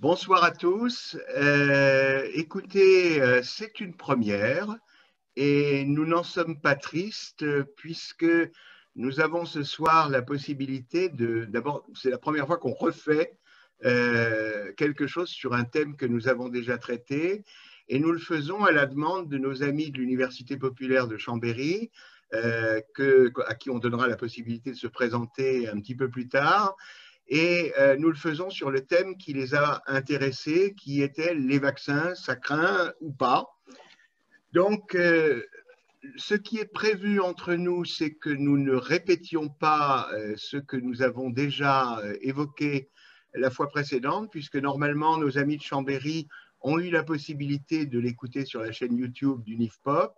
Bonsoir à tous. Écoutez, c'est une première et nous n'en sommes pas tristes puisque nous avons ce soir la possibilité d'abord, c'est la première fois qu'on refait quelque chose sur un thème que nous avons déjà traité et nous le faisons à la demande de nos amis de l'Université populaire de Chambéry, à qui on donnera la possibilité de se présenter un petit peu plus tard. Et nous le faisons sur le thème qui les a intéressés, qui était les vaccins, ça craint ou pas. Donc, ce qui est prévu entre nous, c'est que nous ne répétions pas ce que nous avons déjà évoqué la fois précédente, puisque normalement, nos amis de Chambéry ont eu la possibilité de l'écouter sur la chaîne YouTube du NIFPOP.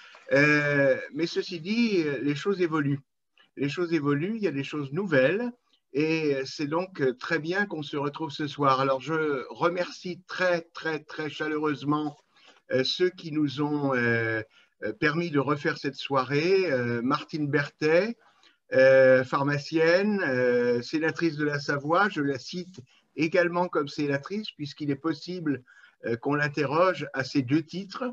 Mais ceci dit, les choses évoluent. Les choses évoluent, il y a des choses nouvelles. Et c'est donc très bien qu'on se retrouve ce soir. Alors, je remercie très chaleureusement ceux qui nous ont permis de refaire cette soirée. Martine Berthet, pharmacienne, sénatrice de la Savoie, je la cite également comme sénatrice puisqu'il est possible qu'on l'interroge à ces deux titres.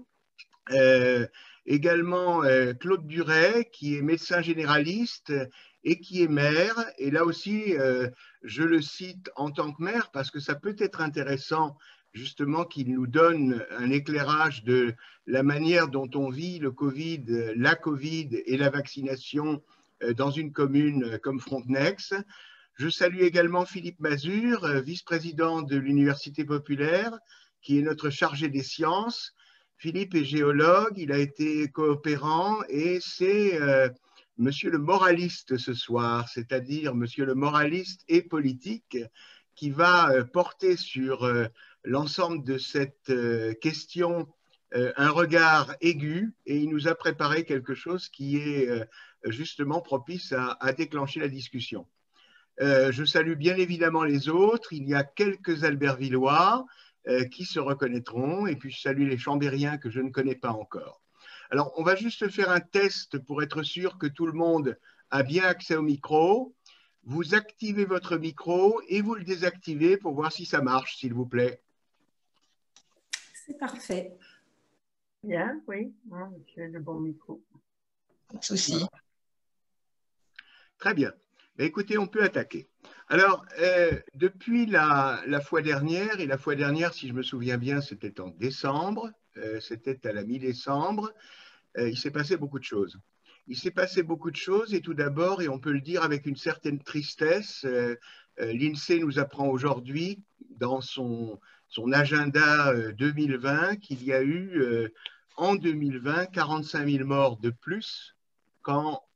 Également Claude Duret, qui est médecin généraliste et qui est maire. Et là aussi, je le cite en tant que maire parce que ça peut être intéressant justement qu'il nous donne un éclairage de la manière dont on vit le Covid, la Covid et la vaccination dans une commune comme Frontenex. Je salue également Philippe Mazure, vice-président de l'Université populaire, qui est notre chargé des sciences. Philippe est géologue, il a été coopérant et c'est monsieur le moraliste ce soir, c'est-à-dire monsieur le moraliste et politique qui va porter sur l'ensemble de cette question un regard aigu et il nous a préparé quelque chose qui est justement propice à déclencher la discussion. Je salue bien évidemment les autres, il y a quelques Albertvillois qui se reconnaîtront. Et puis, je salue les Chambériens que je ne connais pas encore. Alors, on va juste faire un test pour être sûr que tout le monde a bien accès au micro. Vous activez votre micro et vous le désactivez pour voir si ça marche, s'il vous plaît. C'est parfait. Bien, oui, j'ai le bon micro. Pas de souci. Très bien. Écoutez, on peut attaquer. Alors, depuis la fois dernière, et la fois dernière, si je me souviens bien, c'était en décembre, c'était à la mi-décembre, il s'est passé beaucoup de choses. Il s'est passé beaucoup de choses et tout d'abord, et on peut le dire avec une certaine tristesse, l'INSEE nous apprend aujourd'hui dans son agenda 2020 qu'il y a eu en 2020 45 000 morts de plus qu'en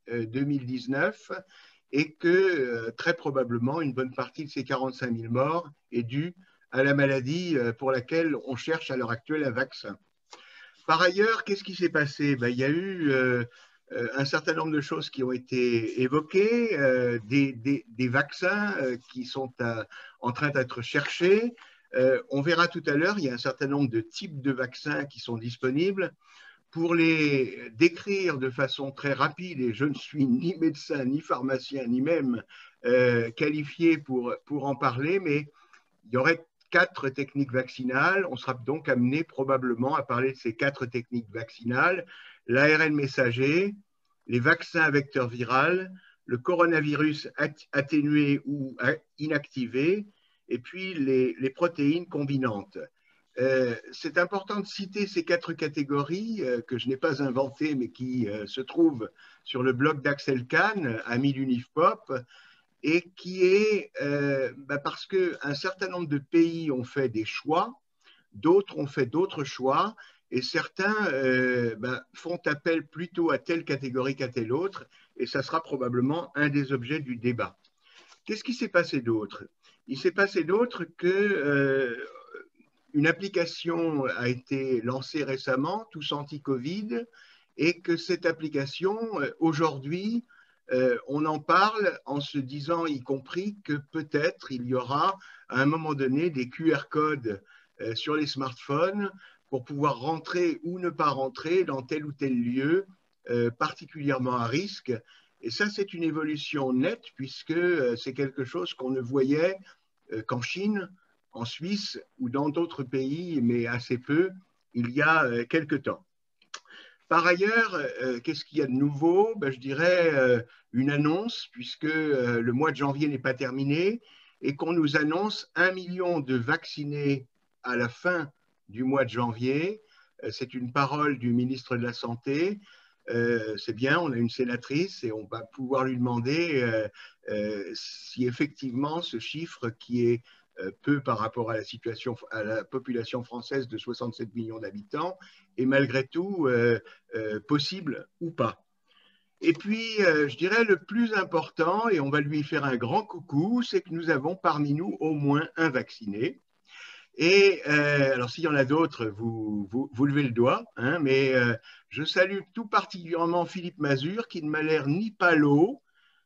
2019 et que très probablement une bonne partie de ces 45 000 morts est due à la maladie pour laquelle on cherche à l'heure actuelle un vaccin. Par ailleurs, qu'est-ce qui s'est passé? Il y a eu un certain nombre de choses qui ont été évoquées, des vaccins qui sont en train d'être cherchés. On verra tout à l'heure, il y a un certain nombre de types de vaccins qui sont disponibles. Pour les décrire de façon très rapide, et je ne suis ni médecin, ni pharmacien, ni même qualifié pour en parler, mais il y aurait 4 techniques vaccinales. On sera donc amené probablement à parler de ces 4 techniques vaccinales. L'ARN messager, les vaccins à vecteur viral, le coronavirus atténué ou inactivé, et puis les protéines combinantes. C'est important de citer ces 4 catégories que je n'ai pas inventées, mais qui se trouvent sur le blog d'Axel Kahn, ami du NIFPOP, et qui est parce qu'un certain nombre de pays ont fait des choix, d'autres ont fait d'autres choix, et certains font appel plutôt à telle catégorie qu'à telle autre, et ça sera probablement un des objets du débat. Qu'est-ce qui s'est passé d'autre? Il s'est passé d'autre que une application a été lancée récemment, Tous Anti-Covid, et que cette application, aujourd'hui, on en parle en se disant, y compris, que peut-être il y aura à un moment donné des QR codes sur les smartphones pour pouvoir rentrer ou ne pas rentrer dans tel ou tel lieu particulièrement à risque. Et ça, c'est une évolution nette puisque c'est quelque chose qu'on ne voyait qu'en Chine, en Suisse ou dans d'autres pays, mais assez peu, il y a quelque temps. Par ailleurs, qu'est-ce qu'il y a de nouveau? Ben, je dirais une annonce, puisque le mois de janvier n'est pas terminé et qu'on nous annonce 1 million de vaccinés à la fin du mois de janvier. C'est une parole du ministre de la Santé. C'est bien, on a une sénatrice et on va pouvoir lui demander si effectivement ce chiffre qui est peu par rapport à la situation, à la population française de 67 millions d'habitants, est malgré tout possible ou pas. Et puis, je dirais le plus important, et on va lui faire un grand coucou, c'est que nous avons parmi nous au moins un vacciné. Et alors, s'il y en a d'autres, vous levez le doigt, hein, mais je salue tout particulièrement Philippe Mazure, qui ne m'a l'air ni palo,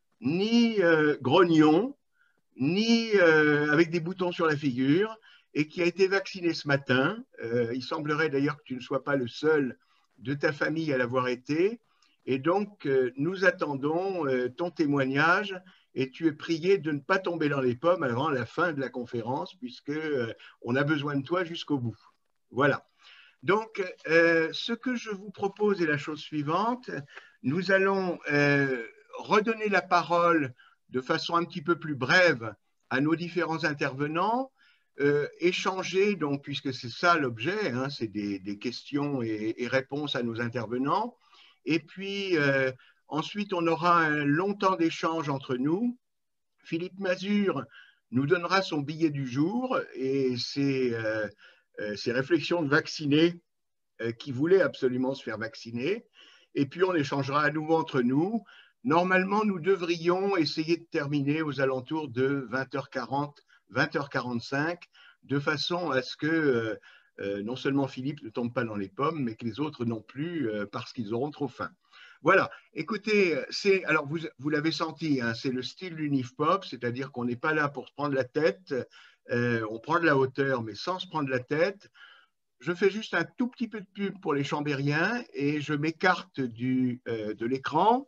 ni grognon, ni avec des boutons sur la figure, et qui a été vacciné ce matin. Il semblerait d'ailleurs que tu ne sois pas le seul de ta famille à l'avoir été. Et donc, nous attendons ton témoignage et tu es prié de ne pas tomber dans les pommes avant la fin de la conférence, puisqu'on a besoin de toi jusqu'au bout. Voilà. Donc, ce que je vous propose est la chose suivante. Nous allons redonner la parole de façon un petit peu plus brève à nos différents intervenants, échanger, donc, puisque c'est ça l'objet, hein, c'est des questions et réponses à nos intervenants. Et puis, ensuite, on aura un long temps d'échange entre nous. Philippe Mazure nous donnera son billet du jour et ses réflexions de vaccinés qui voulaient absolument se faire vacciner. Et puis, on échangera à nouveau entre nous. Normalement, nous devrions essayer de terminer aux alentours de 20h40, 20h45, de façon à ce que non seulement Philippe ne tombe pas dans les pommes, mais que les autres non plus, parce qu'ils auront trop faim. Voilà, écoutez, alors vous l'avez senti, hein, c'est le style du NIFPOP, c'est-à-dire qu'on n'est pas là pour se prendre la tête, on prend de la hauteur, mais sans se prendre la tête. Je fais juste un tout petit peu de pub pour les Chambériens et je m'écarte de l'écran.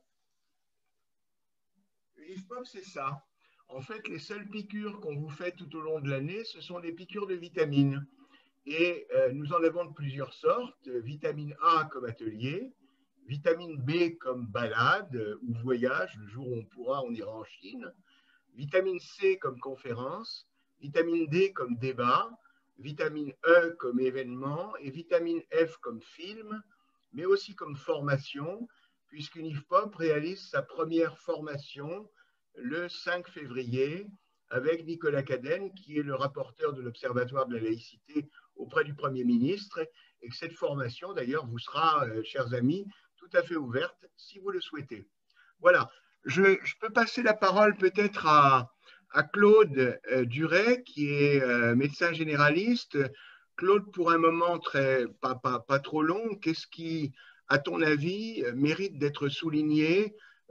L'IFPOP, c'est ça. En fait, les seules piqûres qu'on vous fait tout au long de l'année, ce sont des piqûres de vitamines. Et nous en avons de plusieurs sortes. Vitamine A comme atelier, vitamine B comme balade ou voyage, le jour où on pourra, on ira en Chine. Vitamine C comme conférence, vitamine D comme débat, vitamine E comme événement et vitamine F comme film, mais aussi comme formation, puisqu'UNIFPOP réalise sa première formation le 5 février avec Nicolas Cadenne, qui est le rapporteur de l'Observatoire de la laïcité auprès du Premier ministre, et que cette formation, d'ailleurs, vous sera, chers amis, tout à fait ouverte si vous le souhaitez. Voilà, je peux passer la parole peut-être à Claude Duret, qui est médecin généraliste. Claude, pour un moment pas trop long, qu'est-ce qui, à ton avis, mérite d'être souligné?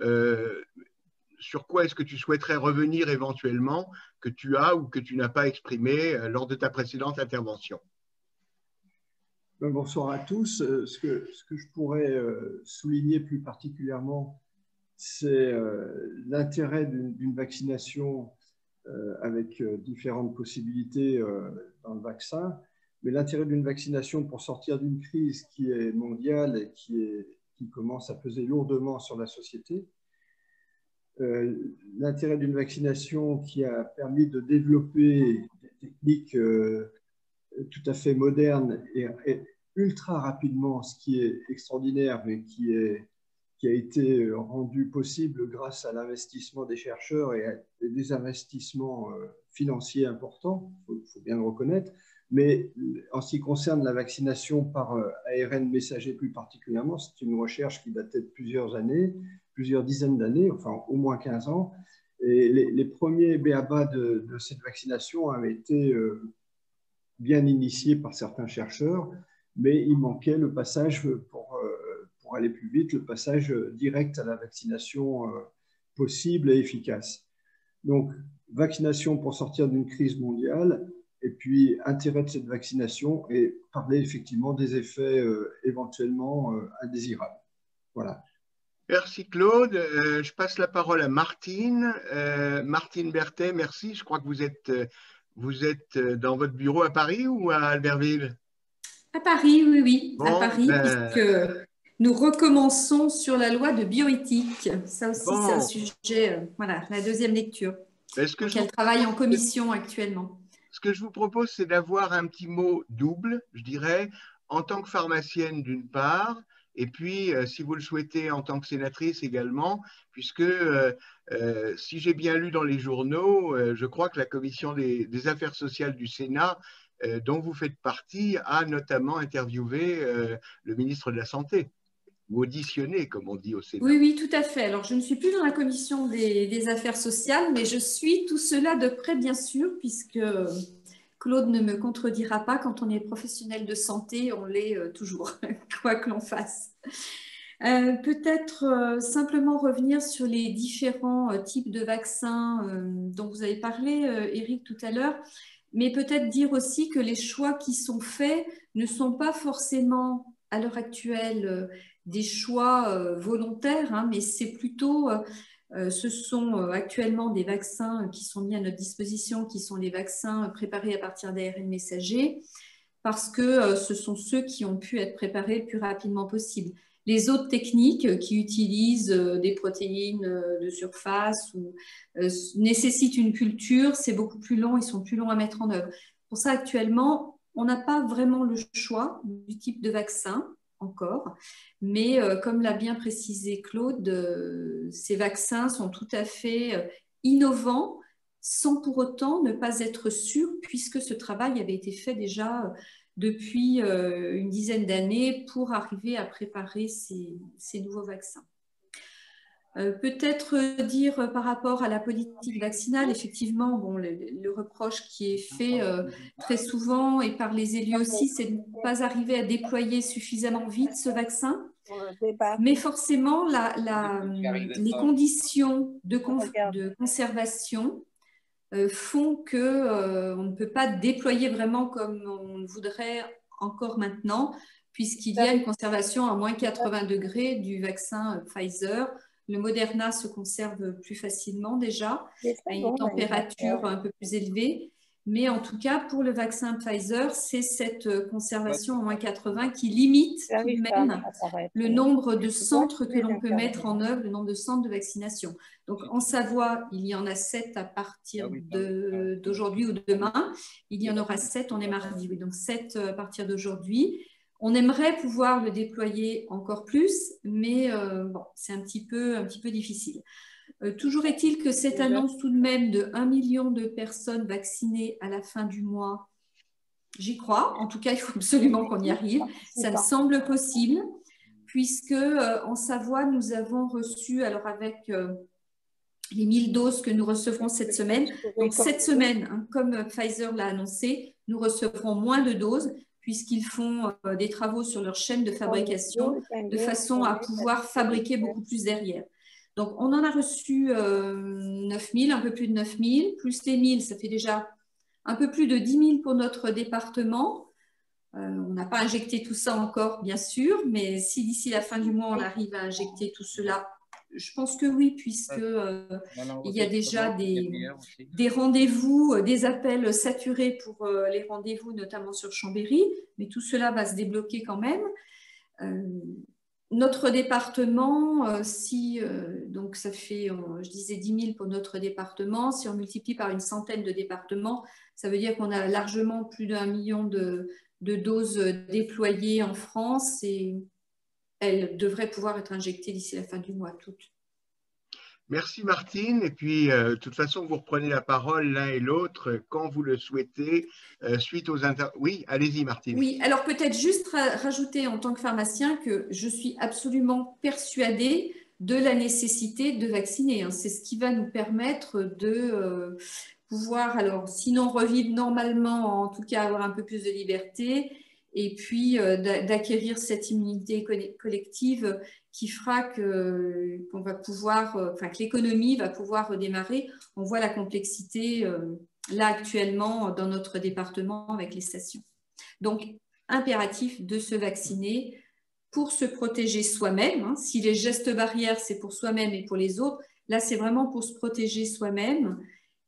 Sur quoi est-ce que tu souhaiterais revenir éventuellement, que tu as ou que tu n'as pas exprimé lors de ta précédente intervention? Bonsoir à tous. Ce que je pourrais souligner plus particulièrement, c'est l'intérêt d'une vaccination avec différentes possibilités dans le vaccin, mais l'intérêt d'une vaccination pour sortir d'une crise qui est mondiale et qui commence à peser lourdement sur la société. L'intérêt d'une vaccination qui a permis de développer des techniques tout à fait modernes et ultra rapidement, ce qui est extraordinaire, mais qui a été rendu possible grâce à l'investissement des chercheurs et à des investissements financiers importants, il faut bien le reconnaître. Mais en ce qui concerne la vaccination par ARN messager plus particulièrement, c'est une recherche qui datait de plusieurs années, plusieurs dizaines d'années, enfin au moins 15 ans. Et les premiers b.a.-ba de cette vaccination avaient été bien initiés par certains chercheurs, mais il manquait le passage, pour aller plus vite, le passage direct à la vaccination possible et efficace. Donc, vaccination pour sortir d'une crise mondiale, et puis intérêt de cette vaccination et parler effectivement des effets éventuellement indésirables. Voilà. Merci Claude. Je passe la parole à Martine. Martine Berthet, merci. Je crois que vous êtes dans votre bureau à Paris ou à Albertville? À Paris, oui, oui, à Bon, Paris, puisque nous recommençons sur la loi de bioéthique. Ça aussi, c'est un bon. sujet, voilà, la deuxième lecture. Ce que Donc, elle travaille en commission actuellement. Ce que je vous propose, c'est d'avoir un petit mot double, je dirais, en tant que pharmacienne d'une part, et puis, si vous le souhaitez, en tant que sénatrice également, puisque si j'ai bien lu dans les journaux, je crois que la commission des affaires sociales du Sénat, dont vous faites partie, a notamment interviewé le ministre de la Santé, ou auditionné, comme on dit au Sénat. Oui, oui, tout à fait. Alors, je ne suis plus dans la commission des affaires sociales, mais je suis tout cela de près, bien sûr, puisque Claude ne me contredira pas, quand on est professionnel de santé, on l'est toujours, quoi que l'on fasse. Peut-être simplement revenir sur les différents types de vaccins dont vous avez parlé, Eric, tout à l'heure, mais peut-être dire aussi que les choix qui sont faits ne sont pas forcément, à l'heure actuelle, des choix volontaires, hein, mais c'est plutôt, ce sont actuellement des vaccins qui sont mis à notre disposition, qui sont les vaccins préparés à partir d'ARN messager, parce que ce sont ceux qui ont pu être préparés le plus rapidement possible. Les autres techniques qui utilisent des protéines de surface ou nécessitent une culture, c'est beaucoup plus long, ils sont plus longs à mettre en œuvre. Pour ça, actuellement, on n'a pas vraiment le choix du type de vaccin encore, mais comme l'a bien précisé Claude, ces vaccins sont tout à fait innovants, sans pour autant ne pas être sûrs, puisque ce travail avait été fait déjà depuis une dizaine d'années pour arriver à préparer ces nouveaux vaccins. Peut-être dire par rapport à la politique vaccinale, effectivement, bon, le reproche qui est fait très souvent et par les élus aussi, c'est de ne pas arriver à déployer suffisamment vite ce vaccin. Mais forcément, les conditions de conservation font qu'on ne peut pas déployer vraiment comme on le voudrait encore maintenant, puisqu'il y a une conservation à moins 80 degrés du vaccin Pfizer. Le Moderna se conserve plus facilement déjà, à une température un peu plus élevée. Mais en tout cas, pour le vaccin Pfizer, c'est cette conservation à moins 80 qui limite tout de même le nombre de centres que l'on peut mettre en œuvre, le nombre de centres de vaccination. Donc, en Savoie, il y en a 7 à partir d'aujourd'hui ou de demain. Il y en aura 7, on est mardi, oui, donc 7 à partir d'aujourd'hui. On aimerait pouvoir le déployer encore plus, mais bon, c'est un petit peu difficile. Toujours est-il que cette annonce tout de même de 1 million de personnes vaccinées à la fin du mois, j'y crois. En tout cas, il faut absolument qu'on y arrive. Ça me semble possible, puisque en Savoie, nous avons reçu, alors avec les 1000 doses que nous recevrons cette semaine, donc cette semaine, hein, comme Pfizer l'a annoncé, nous recevrons moins de doses, puisqu'ils font des travaux sur leur chaîne de fabrication de façon à pouvoir fabriquer beaucoup plus derrière. Donc, on en a reçu 9000, un peu plus de 9000, plus les 1000, ça fait déjà un peu plus de 10 000 pour notre département. On n'a pas injecté tout ça encore, bien sûr, mais si d'ici la fin du mois, on arrive à injecter tout cela, je pense que oui, puisque il y a déjà des rendez-vous, des appels saturés pour les rendez-vous, notamment sur Chambéry, mais tout cela va se débloquer quand même. Notre département, donc ça fait, je disais 10 000 pour notre département, si on multiplie par une centaine de départements, ça veut dire qu'on a largement plus d'1 million de doses déployées en France et elles devraient pouvoir être injectées d'ici la fin du mois, toutes. Merci Martine. Et puis, de toute façon, vous reprenez la parole l'un et l'autre quand vous le souhaitez, suite aux Oui, allez-y Martine. Oui, alors peut-être juste rajouter en tant que pharmacien que je suis absolument persuadée de la nécessité de vacciner. Hein. C'est ce qui va nous permettre de pouvoir, alors sinon revivre normalement, en tout cas avoir un peu plus de liberté, et puis d'acquérir cette immunité collective qui fera qu'on va pouvoir, que l'économie va pouvoir redémarrer. On voit la complexité là actuellement dans notre département avec les stations. Donc, impératif de se vacciner pour se protéger soi-même. Hein. Si les gestes barrières, c'est pour soi-même et pour les autres, là, c'est vraiment pour se protéger soi-même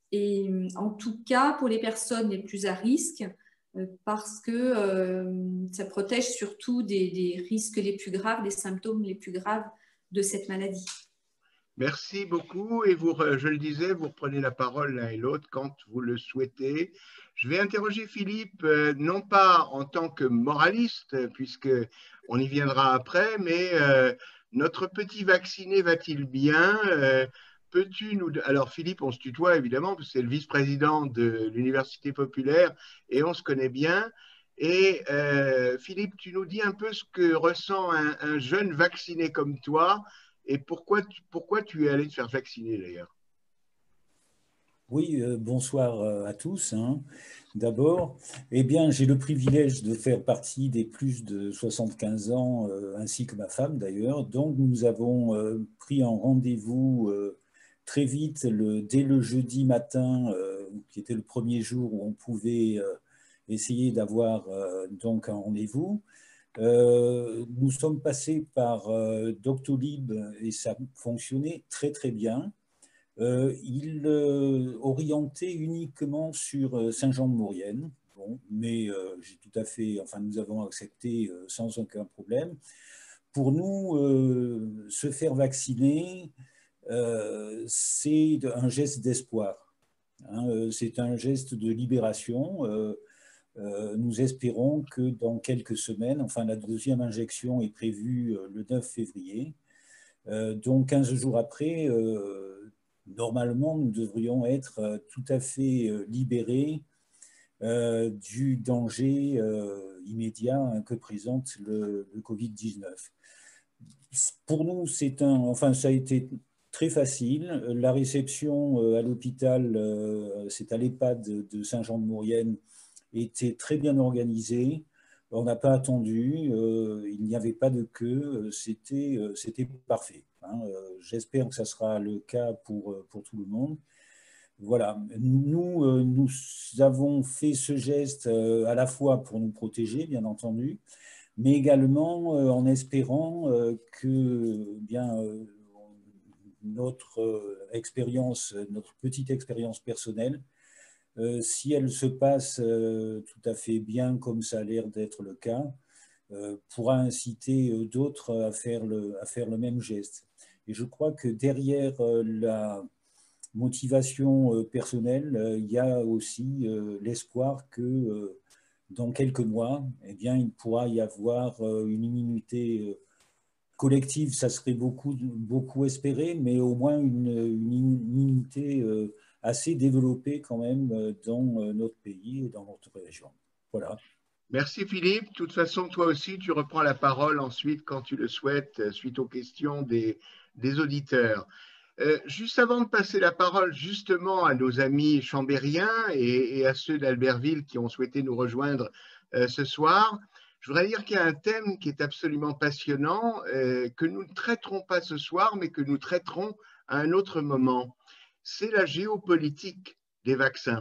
et en tout cas pour les personnes les plus à risque, parce que ça protège surtout des risques les plus graves, des symptômes les plus graves de cette maladie. Merci beaucoup et vous, je le disais, vous reprenez la parole l'un et l'autre quand vous le souhaitez. Je vais interroger Philippe, non pas en tant que moraliste, puisque on y viendra après, mais notre petit vacciné va-t-il bien? Peux-tu nous... Alors Philippe, on se tutoie évidemment, parce que c'est le vice-président de l'Université populaire et on se connaît bien. Et Philippe, tu nous dis un peu ce que ressent un jeune vacciné comme toi. Et pourquoi tu es allé te faire vacciner d'ailleurs? Oui, bonsoir à tous. D'abord, eh bien, j'ai le privilège de faire partie des plus de 75 ans, ainsi que ma femme d'ailleurs. Donc, nous avons pris un rendez-vous très vite, dès le jeudi matin, qui était le premier jour où on pouvait essayer d'avoir donc un rendez-vous. Nous sommes passés par Doctolib et ça fonctionnait très très bien. Il orientait uniquement sur Saint-Jean-de-Maurienne, bon, mais j'ai tout à fait, enfin nous avons accepté sans aucun problème. Pour nous, se faire vacciner, c'est un geste d'espoir. C'est un geste de libération. Nous espérons que dans quelques semaines, enfin la deuxième injection est prévue le 9 février, donc 15 jours après, normalement nous devrions être tout à fait libérés du danger immédiat que présente le Covid-19. Pour nous, enfin ça a été très facile. La réception à l'hôpital, c'est à l'EHPAD de Saint-Jean-de-Maurienne, était très bien organisé. On n'a pas attendu, il n'y avait pas de queue, c'était parfait. J'espère que ça sera le cas pour tout le monde. Voilà, nous avons fait ce geste à la fois pour nous protéger, bien entendu, mais également en espérant que notre expérience, notre petite expérience personnelle, si elle se passe tout à fait bien comme ça a l'air d'être le cas, pourra inciter d'autres à faire le même geste. Et je crois que derrière la motivation personnelle, il y a aussi l'espoir que dans quelques mois, eh bien, il pourra y avoir une immunité collective, ça serait beaucoup espéré, mais au moins une immunité assez développée quand même dans notre pays et dans notre région. Voilà. Merci Philippe. De toute façon, toi aussi, tu reprends la parole ensuite quand tu le souhaites, suite aux questions des auditeurs. Juste avant de passer la parole justement à nos amis chambériens et à ceux d'Albertville qui ont souhaité nous rejoindre ce soir, je voudrais dire qu'il y a un thème qui est absolument passionnant, que nous ne traiterons pas ce soir, mais que nous traiterons à un autre moment. C'est la géopolitique des vaccins.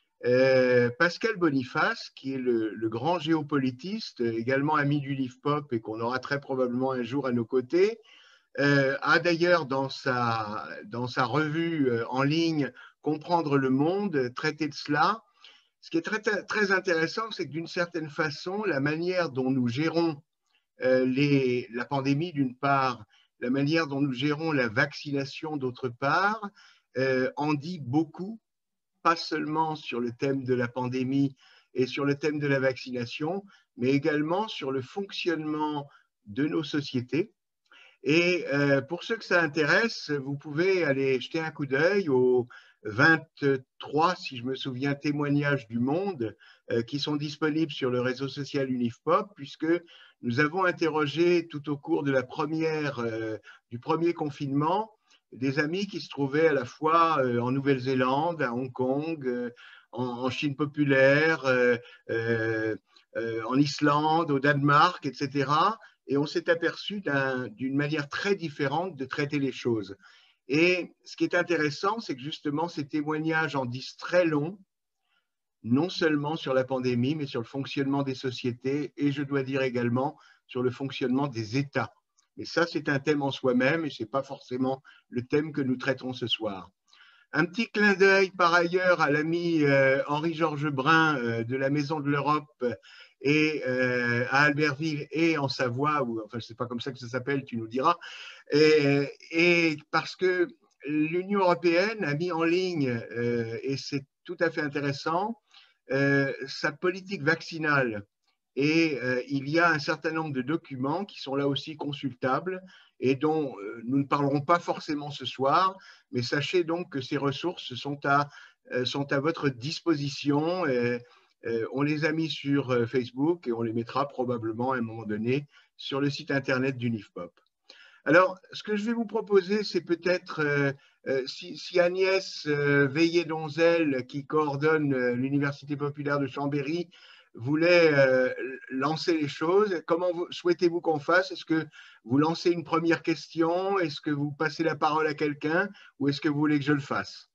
Pascal Boniface, qui est le grand géopolitiste, également ami du Livre Pop et qu'on aura très probablement un jour à nos côtés, a d'ailleurs dans sa revue en ligne Comprendre le monde traité de cela. Ce qui est très, très intéressant, c'est que d'une certaine façon, la manière dont nous gérons la pandémie d'une part, la manière dont nous gérons la vaccination d'autre part, en dit beaucoup, pas seulement sur le thème de la pandémie et sur le thème de la vaccination, mais également sur le fonctionnement de nos sociétés. Et pour ceux que ça intéresse, vous pouvez aller jeter un coup d'œil aux 23, si je me souviens, témoignages du monde qui sont disponibles sur le réseau social Unifpop, puisque nous avons interrogé tout au cours de du premier confinement des amis qui se trouvaient à la fois en Nouvelle-Zélande, à Hong Kong, en Chine populaire, en Islande, au Danemark, etc. Et on s'est aperçu d'une manière très différente de traiter les choses. Et ce qui est intéressant, c'est que justement, ces témoignages en disent très long, non seulement sur la pandémie, mais sur le fonctionnement des sociétés et je dois dire également sur le fonctionnement des États. Et ça, c'est un thème en soi-même et ce n'est pas forcément le thème que nous traiterons ce soir. Un petit clin d'œil par ailleurs à l'ami Henri-Georges Brun de la Maison de l'Europe et à Albertville et en Savoie, ou enfin je ne sais pas comme ça que ça s'appelle, tu nous diras, et parce que l'Union européenne a mis en ligne, et c'est tout à fait intéressant, sa politique vaccinale. Et il y a un certain nombre de documents qui sont là aussi consultables et dont nous ne parlerons pas forcément ce soir, mais sachez donc que ces ressources sont à votre disposition. On les a mis sur Facebook et on les mettra probablement à un moment donné sur le site internet du NIFPOP. Alors, ce que je vais vous proposer, c'est peut-être, si Agnès Veillé-Donzel, qui coordonne l'Université populaire de Chambéry, voulait lancer les choses. Comment souhaitez-vous qu'on fasse? Est-ce que vous lancez une première question? Est-ce que vous passez la parole à quelqu'un? Ou est-ce que vous voulez que je le fasse?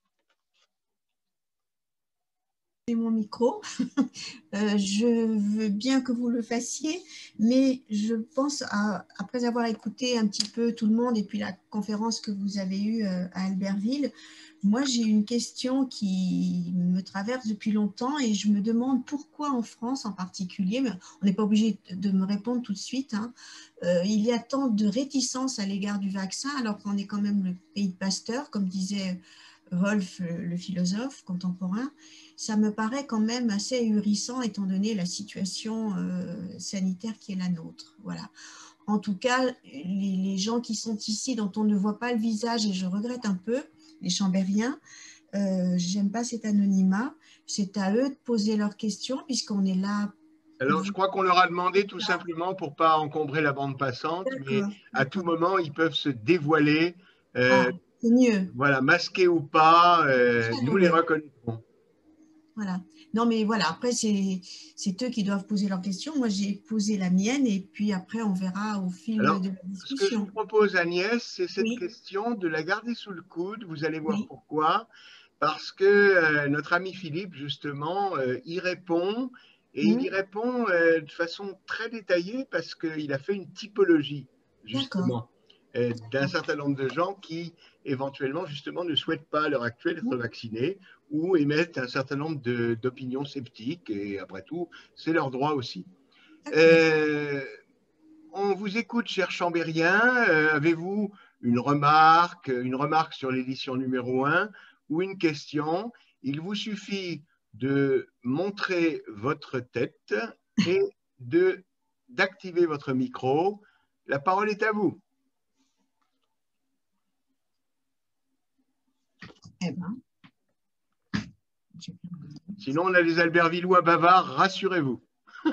C'est mon micro. Je veux bien que vous le fassiez, mais je pense, après avoir écouté un petit peu tout le monde et puis la conférence que vous avez eue à Albertville, moi j'ai une question qui me traverse depuis longtemps et je me demande pourquoi en France en particulier, mais on n'est pas obligé de me répondre tout de suite, hein, il y a tant de réticence à l'égard du vaccin alors qu'on est quand même le pays de Pasteur, comme disait Wolff, le philosophe contemporain. Ça me paraît quand même assez ahurissant étant donné la situation sanitaire qui est la nôtre. Voilà. En tout cas, les gens qui sont ici, dont on ne voit pas le visage, et je regrette un peu, les Chambériens, j'aime pas cet anonymat, c'est à eux de poser leurs questions puisqu'on est là. Alors, je crois qu'on leur a demandé tout simplement pour ne pas encombrer la bande passante, mais à tout moment, ils peuvent se dévoiler. C'est mieux. Voilà, masqués ou pas, nous les reconnaîtrons. Voilà. Non, mais voilà, après, c'est eux qui doivent poser leurs questions. Moi, j'ai posé la mienne et puis après, on verra au fil de la discussion. Ce que je vous propose, Agnès, c'est cette question de la garder sous le coude. Vous allez voir pourquoi. Parce que notre ami Philippe, justement, y répond. Et il y répond de façon très détaillée parce qu'il a fait une typologie, justement, d'un certain nombre de gens qui, éventuellement, justement, ne souhaitent pas à l'heure actuelle être vaccinés ou émettent un certain nombre d'opinions sceptiques. Et après tout, c'est leur droit aussi. On vous écoute, cher Chambérien. Avez-vous une remarque sur l'édition numéro 1 ou une question? Il vous suffit de montrer votre tête et d'activer votre micro. La parole est à vous. Sinon, on a les Albertvillois bavards, rassurez-vous.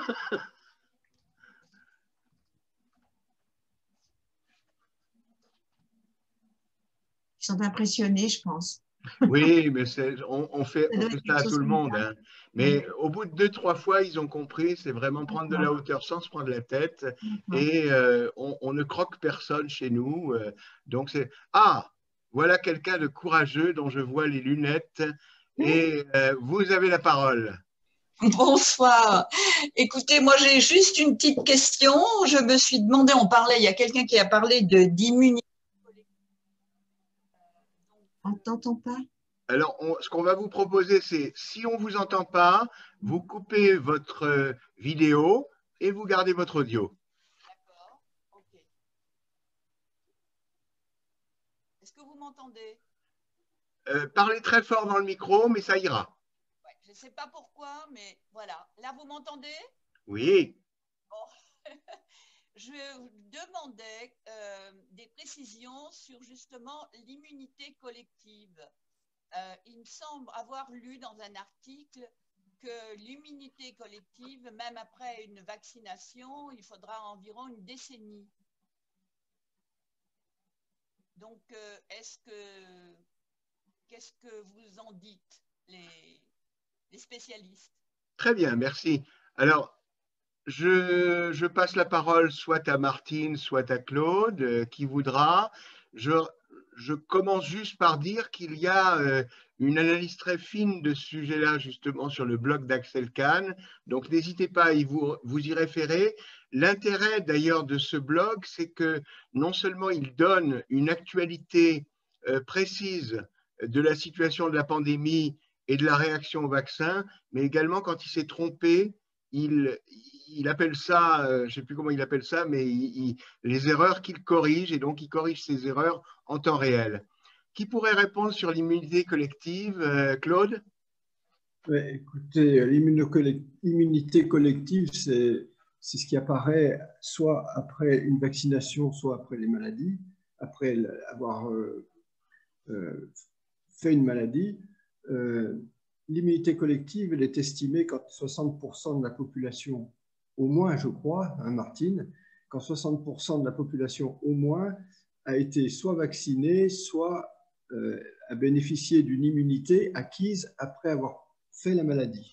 Ils sont impressionnés, je pense. Oui, mais on fait ça à tout le monde. Hein. Mais au bout de 2-3 fois, ils ont compris, c'est vraiment prendre de la hauteur sans se prendre la tête. Et on ne croque personne chez nous. Donc c'est voilà quelqu'un de courageux dont je vois les lunettes. Et vous avez la parole. Bonsoir. Écoutez, moi j'ai juste une petite question. Je me suis demandé, il y a quelqu'un qui a parlé d'immunité. On ne t'entend pas? Alors, ce qu'on va vous proposer, c'est si on ne vous entend pas, vous coupez votre vidéo et vous gardez votre audio. D'accord, ok. Est-ce que vous m'entendez? Parlez très fort dans le micro, mais ça ira. Ouais, je ne sais pas pourquoi, mais voilà. Là, vous m'entendez? Oui. Bon. Je demandais des précisions sur justement l'immunité collective. Il me semble avoir lu dans un article que l'immunité collective, même après une vaccination, il faudra environ une décennie. Donc, qu'est-ce que vous en dites, les spécialistes? Très bien, merci. Alors, je passe la parole soit à Martine, soit à Claude, qui voudra. Je commence juste par dire qu'il y a une analyse très fine de ce sujet-là, justement, sur le blog d'Axel Kahn. Donc, n'hésitez pas à vous y référer. L'intérêt, d'ailleurs, de ce blog, c'est que non seulement il donne une actualité précise de la situation de la pandémie et de la réaction au vaccin, mais également quand il s'est trompé, il appelle ça, je ne sais plus comment il appelle ça, mais les erreurs qu'il corrige, et donc il corrige ses erreurs en temps réel. Qui pourrait répondre sur l'immunité collective, Claude? Ouais, écoutez, l'immunité collective, c'est ce qui apparaît soit après une vaccination, soit après les maladies, après avoir fait une maladie. L'immunité collective, elle est estimée quand 60% de la population, au moins, je crois, hein, Martine, quand 60% de la population au moins a été soit vaccinée, soit a bénéficié d'une immunité acquise après avoir fait la maladie.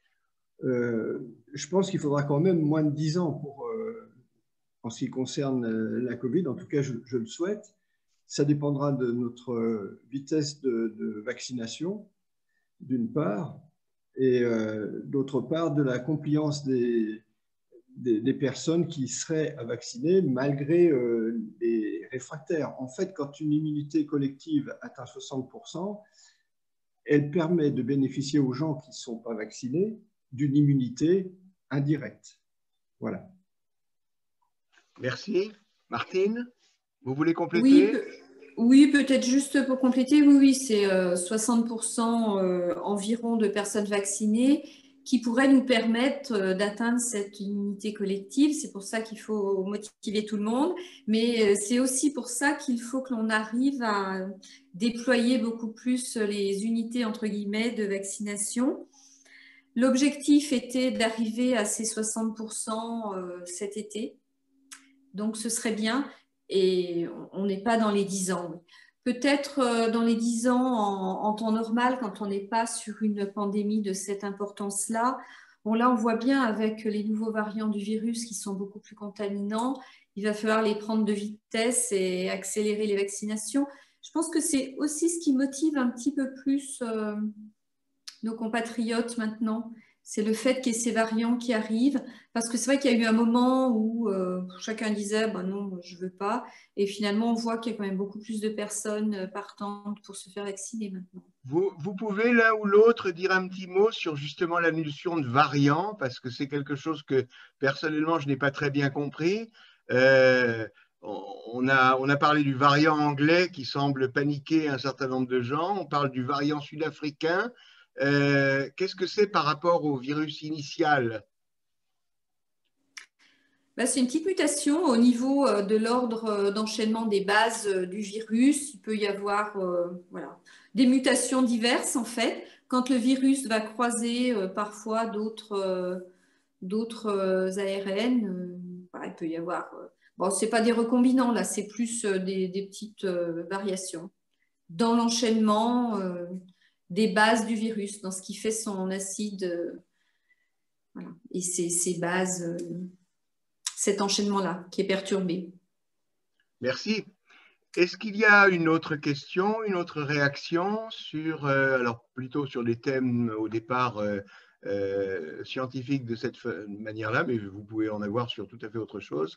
Je pense qu'il faudra quand même moins de 10 ans pour, en ce qui concerne la Covid, en tout cas je le souhaite. Ça dépendra de notre vitesse de vaccination, d'une part, et d'autre part de la compliance des personnes qui seraient vaccinées malgré les réfractaires. En fait, quand une immunité collective atteint 60%, elle permet de bénéficier aux gens qui ne sont pas vaccinés d'une immunité indirecte. Voilà. Merci. Martine, vous voulez compléter? Oui, peut-être juste pour compléter, oui, c'est 60% environ de personnes vaccinées qui pourraient nous permettre d'atteindre cette immunité collective. C'est pour ça qu'il faut motiver tout le monde, mais c'est aussi pour ça qu'il faut que l'on arrive à déployer beaucoup plus les unités, entre guillemets, de vaccination. L'objectif était d'arriver à ces 60% cet été, donc ce serait bien. Et on n'est pas dans les 10 ans. Peut-être dans les 10 ans, en temps normal, quand on n'est pas sur une pandémie de cette importance-là, bon, là, on voit bien avec les nouveaux variants du virus qui sont beaucoup plus contaminants, il va falloir les prendre de vitesse et accélérer les vaccinations. Je pense que c'est aussi ce qui motive un petit peu plus nos compatriotes maintenant. C'est le fait qu'il y ait ces variants qui arrivent, parce que c'est vrai qu'il y a eu un moment où chacun disait bah non, je veux pas, et finalement on voit qu'il y a quand même beaucoup plus de personnes partantes pour se faire vacciner maintenant. Vous pouvez l'un ou l'autre dire un petit mot sur justement la notion de variant, parce que c'est quelque chose que personnellement je n'ai pas très bien compris. On a parlé du variant anglais qui semble paniquer un certain nombre de gens, on parle du variant sud-africain. Qu'est-ce que c'est par rapport au virus initial? C'est une petite mutation au niveau de l'ordre d'enchaînement des bases du virus. Il peut y avoir voilà, des mutations diverses en fait. Quand le virus va croiser parfois d'autres ARN, voilà, il peut y avoir... bon, ce n'est pas des recombinants là, c'est plus des petites variations dans l'enchaînement des bases du virus, dans ce qui fait son acide. Voilà. Et ces bases... cet enchaînement-là qui est perturbé. Merci. Est-ce qu'il y a une autre question, une autre réaction sur, alors plutôt sur des thèmes au départ scientifiques de cette manière-là, mais vous pouvez en avoir sur tout à fait autre chose.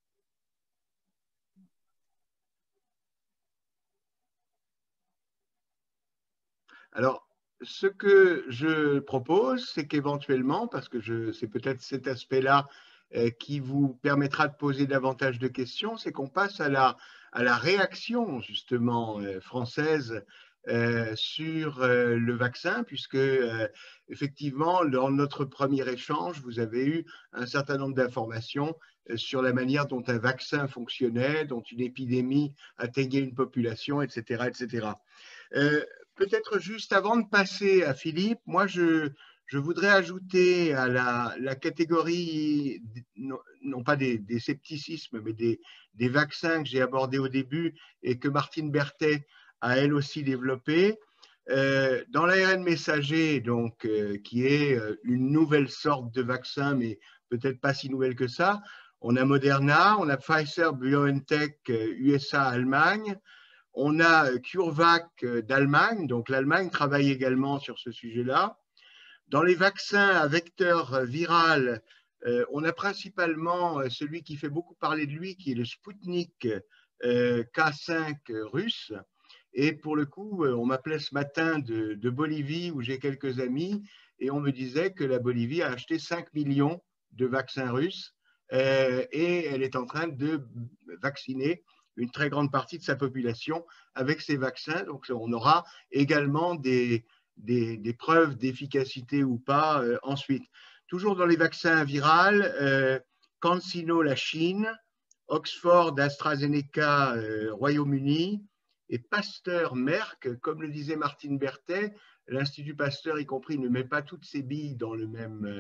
Alors, ce que je propose, c'est qu'éventuellement, parce que c'est peut-être cet aspect-là qui vous permettra de poser davantage de questions, c'est qu'on passe à la réaction justement française sur le vaccin, puisque effectivement, dans notre premier échange, vous avez eu un certain nombre d'informations sur la manière dont un vaccin fonctionnait, dont une épidémie atteignait une population, etc., etc. Peut-être juste avant de passer à Philippe, moi je voudrais ajouter à la catégorie, non pas des scepticismes, mais des vaccins que j'ai abordés au début et que Martine Berthet a elle aussi développé. Dans l'ARN messager, donc, qui est une nouvelle sorte de vaccin, mais peut-être pas si nouvelle que ça, on a Moderna, on a Pfizer, BioNTech, USA, Allemagne. On a CureVac d'Allemagne, donc l'Allemagne travaille également sur ce sujet-là. Dans les vaccins à vecteur viral, on a principalement celui qui fait beaucoup parler de lui, qui est le Sputnik K5 russe. Et pour le coup, on m'appelait ce matin de Bolivie, où j'ai quelques amis, et on me disait que la Bolivie a acheté 5 millions de vaccins russes et elle est en train de vacciner une très grande partie de sa population avec ces vaccins. Donc, on aura également des preuves d'efficacité ou pas ensuite. Toujours dans les vaccins virals, CanSino, la Chine, Oxford, AstraZeneca, Royaume-Uni, et Pasteur, Merck, comme le disait Martine Berthet, l'Institut Pasteur, y compris, ne met pas toutes ses billes dans le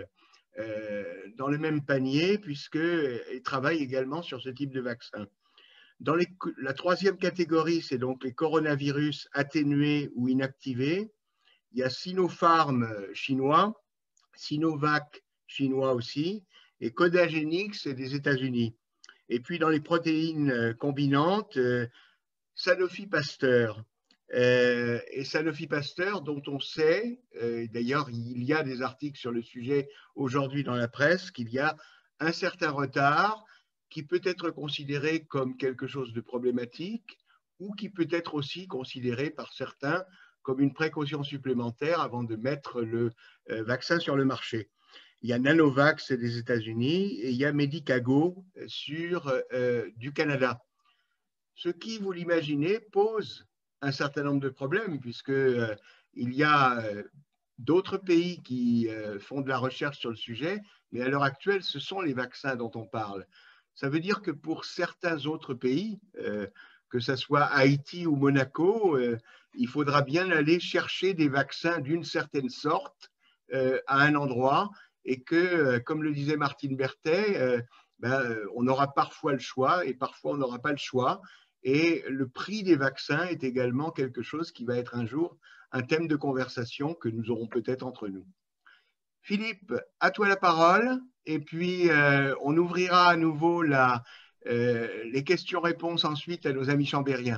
même panier, puisqu'il travaille également sur ce type de vaccin. Dans la troisième catégorie, c'est donc les coronavirus atténués ou inactivés. Il y a Sinopharm chinois, Sinovac chinois aussi, et Codagenix des États-Unis. Et puis dans les protéines combinantes, Sanofi Pasteur. Et Sanofi Pasteur, dont on sait, d'ailleurs il y a des articles sur le sujet aujourd'hui dans la presse, qu'il y a un certain retard qui peut être considéré comme quelque chose de problématique ou qui peut être aussi considéré par certains comme une précaution supplémentaire avant de mettre le vaccin sur le marché. Il y a Nanovax des États-Unis et il y a Medicago du Canada. Ce qui, vous l'imaginez, pose un certain nombre de problèmes, puisqu'il y a d'autres pays qui font de la recherche sur le sujet, mais à l'heure actuelle, ce sont les vaccins dont on parle. Ça veut dire que pour certains autres pays, que ce soit Haïti ou Monaco, il faudra bien aller chercher des vaccins d'une certaine sorte à un endroit, et que, comme le disait Martine Berthet, on aura parfois le choix et parfois on n'aura pas le choix. Et le prix des vaccins est également quelque chose qui va être un jour un thème de conversation que nous aurons peut-être entre nous. Philippe, à toi la parole, et puis on ouvrira à nouveau les questions-réponses ensuite à nos amis chambériens.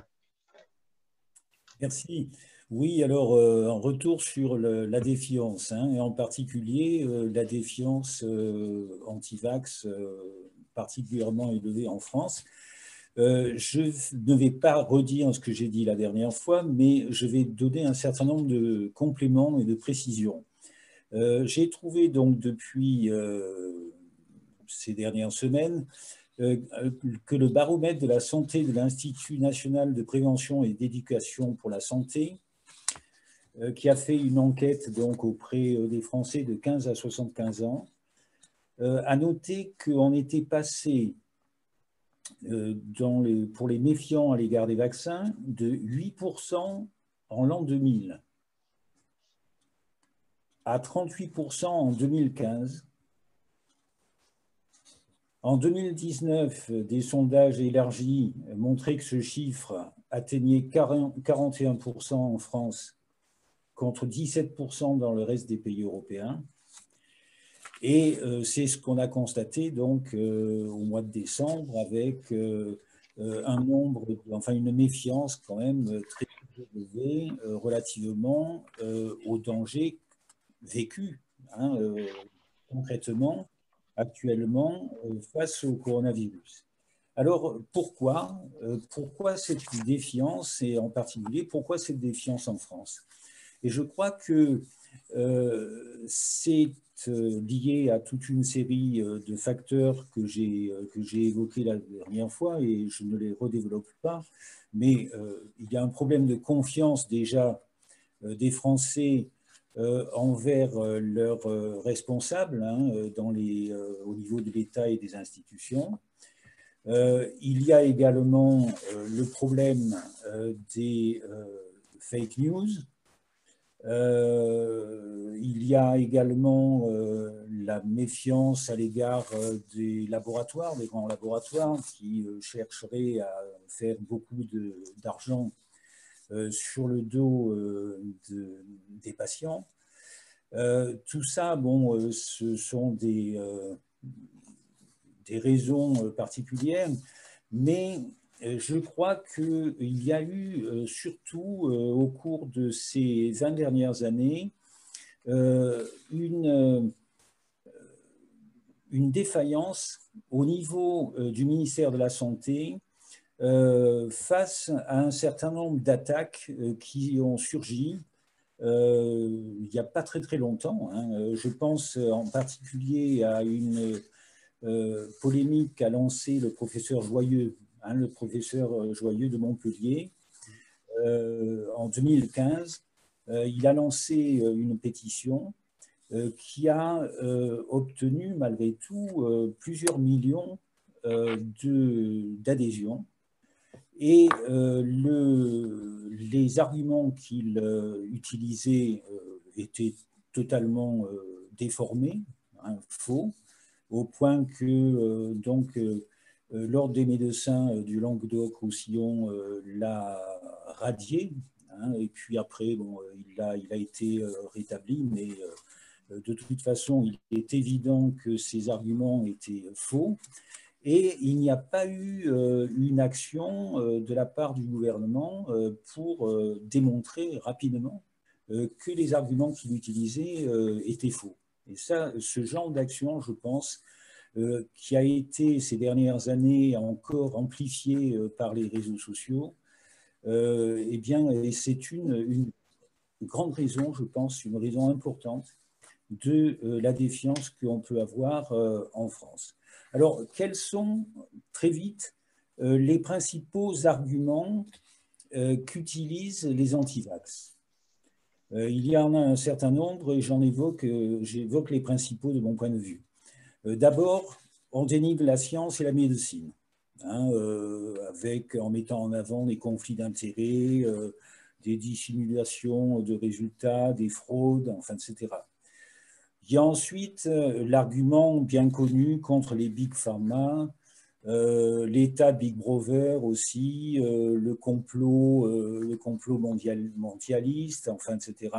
Merci. Oui, alors en retour sur la défiance, hein, et en particulier la défiance anti-vax particulièrement élevée en France. Je ne vais pas redire ce que j'ai dit la dernière fois, mais je vais donner un certain nombre de compléments et de précisions. J'ai trouvé donc depuis ces dernières semaines que le baromètre de la santé de l'Institut national de prévention et d'éducation pour la santé, qui a fait une enquête donc auprès des Français de 15 à 75 ans, a noté qu'on était passé pour les méfiants à l'égard des vaccins de 8% en l'an 2000 à 38% en 2015. En 2019, des sondages élargis montraient que ce chiffre atteignait 41% en France contre 17% dans le reste des pays européens. Et c'est ce qu'on a constaté donc au mois de décembre avec une méfiance quand même très élevée relativement aux dangers vécus concrètement actuellement face au coronavirus. Alors pourquoi cette défiance, et en particulier pourquoi cette défiance en France? Et je crois que c'est lié à toute une série de facteurs que j'ai évoqués la dernière fois et je ne les redéveloppe pas, mais il y a un problème de confiance déjà des Français envers leurs responsables au niveau de l'État et des institutions. Il y a également le problème des fake news. Il y a également la méfiance à l'égard des laboratoires, des grands laboratoires qui chercheraient à faire beaucoup d'argent sur le dos des patients. Tout ça, ce sont des raisons particulières, mais je crois qu'il y a eu, surtout au cours de ces 20 dernières années, une défaillance au niveau du ministère de la Santé face à un certain nombre d'attaques qui ont surgi il n'y a pas très très longtemps. Hein. Je pense en particulier à une polémique qu'a lancée le professeur Joyeux, hein, le professeur Joyeux de Montpellier, en 2015. Il a lancé une pétition qui a obtenu malgré tout plusieurs millions d'adhésions. Et les arguments qu'il utilisait étaient totalement déformés, hein, faux, au point que l'Ordre des médecins du Languedoc-Roussillon l'a radié, hein, et puis après, bon, il a été rétabli, mais de toute façon, il est évident que ces arguments étaient faux. Et il n'y a pas eu une action de la part du gouvernement pour démontrer rapidement que les arguments qu'il utilisait étaient faux. Et ça, ce genre d'action, je pense, qui a été ces dernières années encore amplifié par les réseaux sociaux, eh bien, c'est une grande raison, je pense, une raison importante de la défiance qu'on peut avoir en France. Alors, quels sont très vite les principaux arguments qu'utilisent les antivax? Il y en a un certain nombre et j'évoque les principaux de mon point de vue. D'abord, on dénigre la science et la médecine, hein, en mettant en avant des conflits d'intérêts, des dissimulations de résultats, des fraudes, enfin, etc. Il y a ensuite l'argument bien connu contre les Big Pharma, l'État Big Brother aussi, le complot mondialiste, enfin, etc.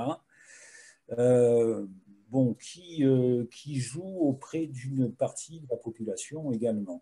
Bon, qui joue auprès d'une partie de la population également.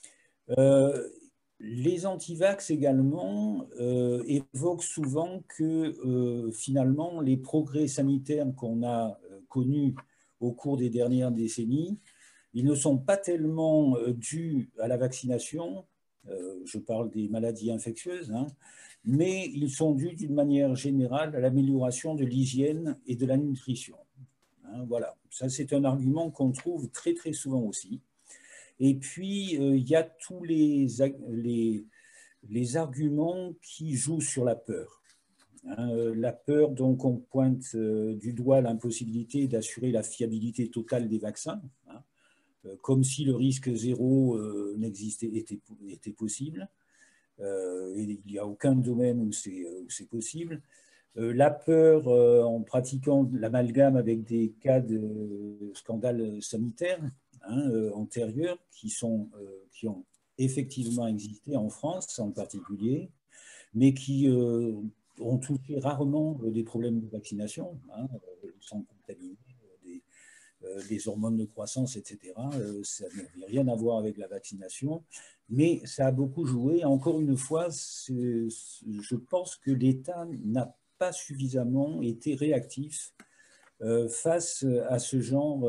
Les antivax également évoquent souvent que finalement les progrès sanitaires qu'on a connus au cours des dernières décennies, ils ne sont pas tellement dus à la vaccination, je parle des maladies infectieuses, hein, mais ils sont dus d'une manière générale à l'amélioration de l'hygiène et de la nutrition. Hein, voilà, ça c'est un argument qu'on trouve très très souvent aussi. Et puis, il y a tous les arguments qui jouent sur la peur. Hein, la peur, donc, on pointe du doigt l'impossibilité d'assurer la fiabilité totale des vaccins, hein, comme si le risque zéro était possible. Et il n'y a aucun domaine où c'est possible. La peur en pratiquant l'amalgame avec des cas de scandales sanitaires, hein, antérieurs qui ont effectivement existé en France en particulier, mais qui ont touché rarement des problèmes de vaccination, hein, sans contaminer des hormones de croissance, etc. Ça n'avait rien à voir avec la vaccination, mais ça a beaucoup joué. Encore une fois, je pense que l'État n'a pas suffisamment été réactif face à ce genre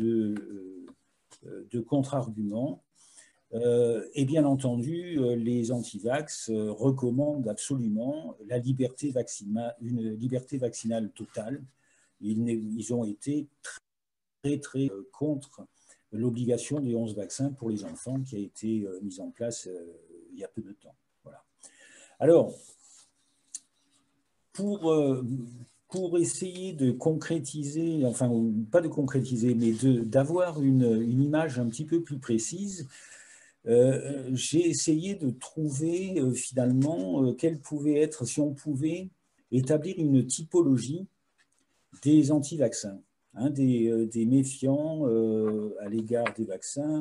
de contre-arguments. Et bien entendu, les antivax recommandent absolument une liberté vaccinale totale. Ils ont été très contre l'obligation des 11 vaccins pour les enfants qui a été mise en place il y a peu de temps. Voilà. Alors, pour essayer de concrétiser, enfin, pas de concrétiser, mais d'avoir une image un petit peu plus précise, j'ai essayé de trouver finalement quelle pouvait être, si on pouvait établir une typologie des anti-vaccins, hein, des méfiants à l'égard des vaccins.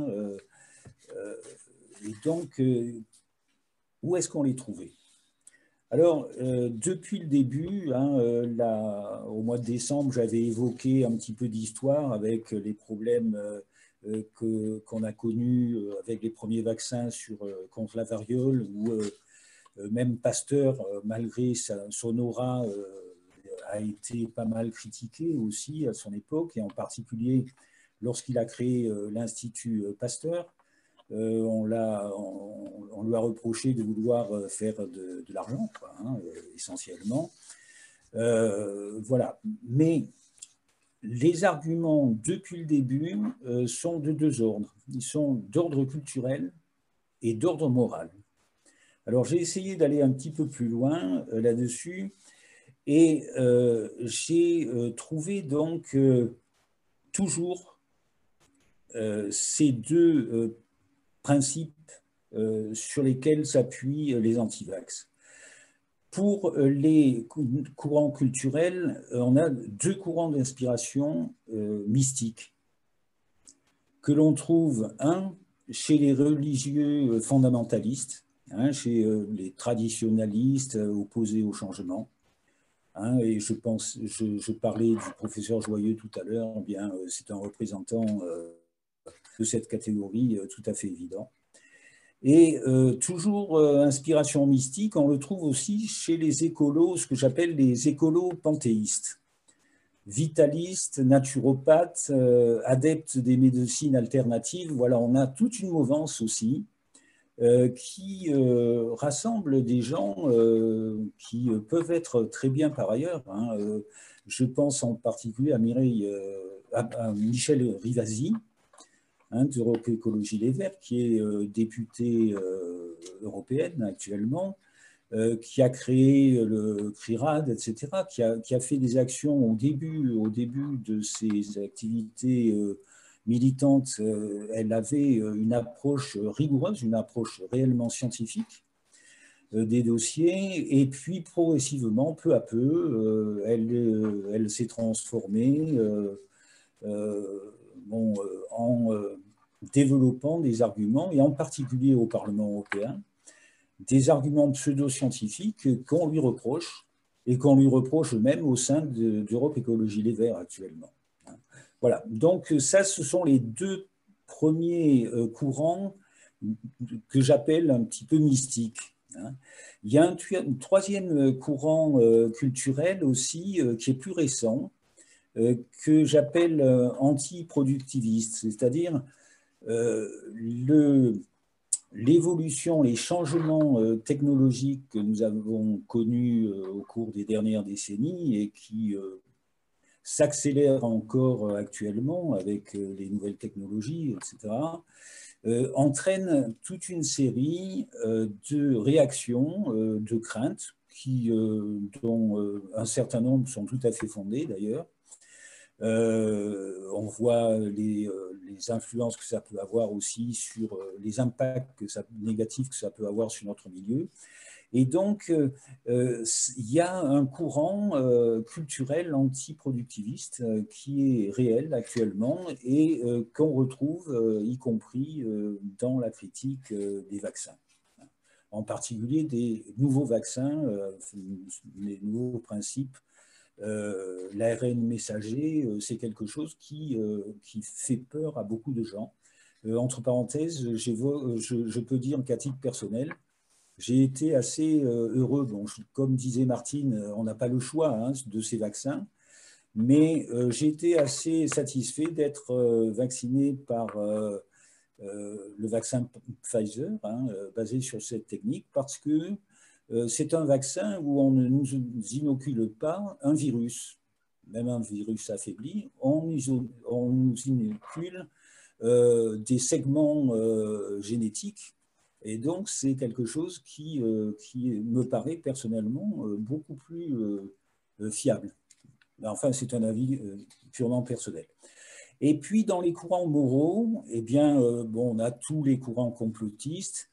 Et donc, où est-ce qu'on les trouvait? Alors, depuis le début, hein, au mois de décembre, j'avais évoqué un petit peu d'histoire avec les problèmes qu'on a connus avec les premiers vaccins contre la variole, où même Pasteur, malgré son aura, a été pas mal critiqué aussi à son époque, et en particulier lorsqu'il a créé l'Institut Pasteur. on lui a reproché de vouloir faire de l'argent, essentiellement. Voilà. Mais les arguments, depuis le début, sont de deux ordres. Ils sont d'ordre culturel et d'ordre moral. Alors, j'ai essayé d'aller un petit peu plus loin là-dessus et j'ai trouvé donc toujours ces deux principes sur lesquels s'appuient les antivax. Pour les courants culturels, on a deux courants d'inspiration mystique que l'on trouve, un, chez les religieux fondamentalistes, chez les traditionalistes opposés au changement. Et je parlais du professeur Joyeux tout à l'heure, c'est un représentant de cette catégorie tout à fait évident. Et toujours inspiration mystique, on le trouve aussi chez les écolos, ce que j'appelle les écolos panthéistes, vitalistes, naturopathes, adeptes des médecines alternatives. Voilà, on a toute une mouvance aussi qui rassemble des gens qui peuvent être très bien par ailleurs. Je pense en particulier à Michel Rivasi, d'Europe Écologie Les Verts, qui est députée européenne actuellement, qui a créé le CRIRAD, etc., qui a fait des actions au début de ses activités militantes. Elle avait une approche rigoureuse, une approche réellement scientifique des dossiers, et puis progressivement, peu à peu, elle s'est transformée en développant des arguments, et en particulier au Parlement européen, des arguments pseudo-scientifiques qu'on lui reproche, et qu'on lui reproche même au sein d'Europe Écologie Les Verts actuellement. Voilà, donc ça, ce sont les deux premiers courants que j'appelle un petit peu mystiques. Il y a un troisième courant culturel aussi qui est plus récent, que j'appelle anti-productiviste, c'est-à-dire l'évolution, les changements technologiques que nous avons connus au cours des dernières décennies et qui s'accélèrent encore actuellement avec les nouvelles technologies, etc., entraînent toute une série de réactions, de craintes, dont un certain nombre sont tout à fait fondées d'ailleurs. On voit les influences que ça peut avoir aussi sur les impacts négatifs que ça peut avoir sur notre milieu. Et donc, il y a un courant culturel antiproductiviste qui est réel actuellement et qu'on retrouve y compris dans la critique des vaccins. En particulier des nouveaux vaccins, les nouveaux principes. L'ARN messager, c'est quelque chose qui fait peur à beaucoup de gens. Entre parenthèses, je peux dire qu'à titre personnel, j'ai été assez heureux. Bon, comme disait Martine, on n'a pas le choix de ces vaccins, mais j'ai été assez satisfait d'être vacciné par le vaccin Pfizer, basé sur cette technique, parce que c'est un vaccin où on ne nous inocule pas un virus, même un virus affaibli, on nous inocule des segments génétiques. Et donc, c'est quelque chose qui me paraît personnellement beaucoup plus fiable. Enfin, c'est un avis purement personnel. Et puis, dans les courants moraux, eh bien, on a tous les courants complotistes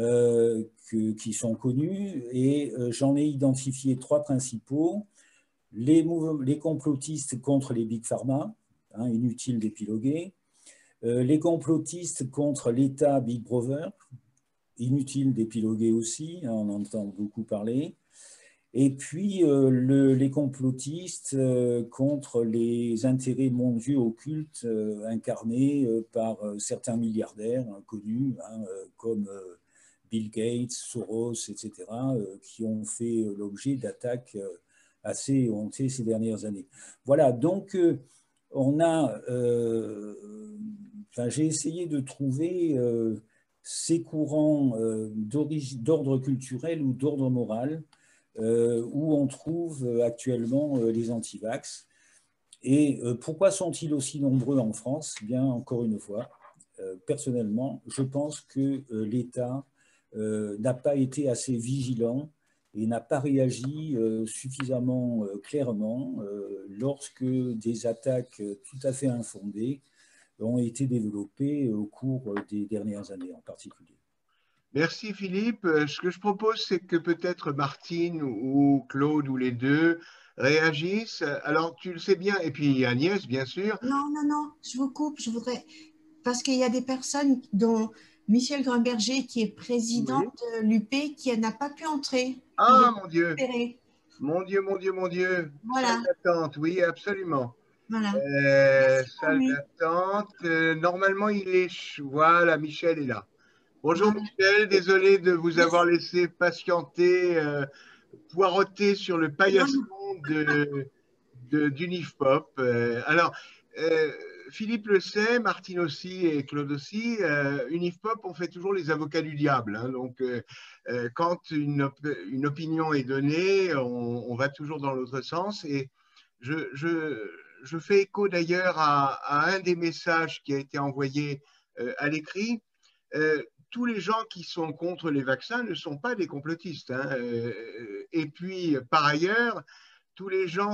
qui sont connus, et j'en ai identifié trois principaux. Les complotistes contre les Big Pharma, inutile d'épiloguer. Les complotistes contre l'État Big Brother, inutile d'épiloguer aussi, on en entend beaucoup parler. Et puis les complotistes contre les intérêts mondiaux occultes incarnés par certains milliardaires connus, comme Bill Gates, Soros, etc., qui ont fait l'objet d'attaques assez honteuses ces dernières années. Voilà, donc on a... j'ai essayé de trouver ces courants d'ordre culturel ou d'ordre moral où on trouve actuellement les antivax. Et pourquoi sont-ils aussi nombreux en France? Bien, encore une fois, personnellement, je pense que l'État n'a pas été assez vigilant et n'a pas réagi suffisamment clairement lorsque des attaques tout à fait infondées ont été développées au cours des dernières années en particulier. Merci Philippe. Ce que je propose, c'est que peut-être Martine ou Claude ou les deux réagissent. Alors, tu le sais bien, et puis Agnès, bien sûr. Non, non, non, je vous coupe, je voudrais, parce qu'il y a des personnes, dont Michel Grunberger, qui est président Oui. de l'UP, qui n'a pas pu entrer. Il Ah, est mon Dieu, opéré. mon Dieu, mon Dieu, mon Dieu. Salle Voilà, d'attente, oui, absolument. voilà. Merci pour Salle lui. d'attente. Normalement, il est. Voilà, Michel est là. Bonjour Voilà. Michel, désolé de vous avoir laissé patienter, poireauter sur le Non, non. paillasson d'Unifpop. Alors, euh, Philippe le sait, Martine aussi et Claude aussi, Unifpop, on fait toujours les avocats du diable. Hein. Donc, quand une opinion est donnée, on va toujours dans l'autre sens. Et je fais écho d'ailleurs à un des messages qui a été envoyé à l'écrit. Tous les gens qui sont contre les vaccins ne sont pas des complotistes. Hein. Et puis, par ailleurs, tous les gens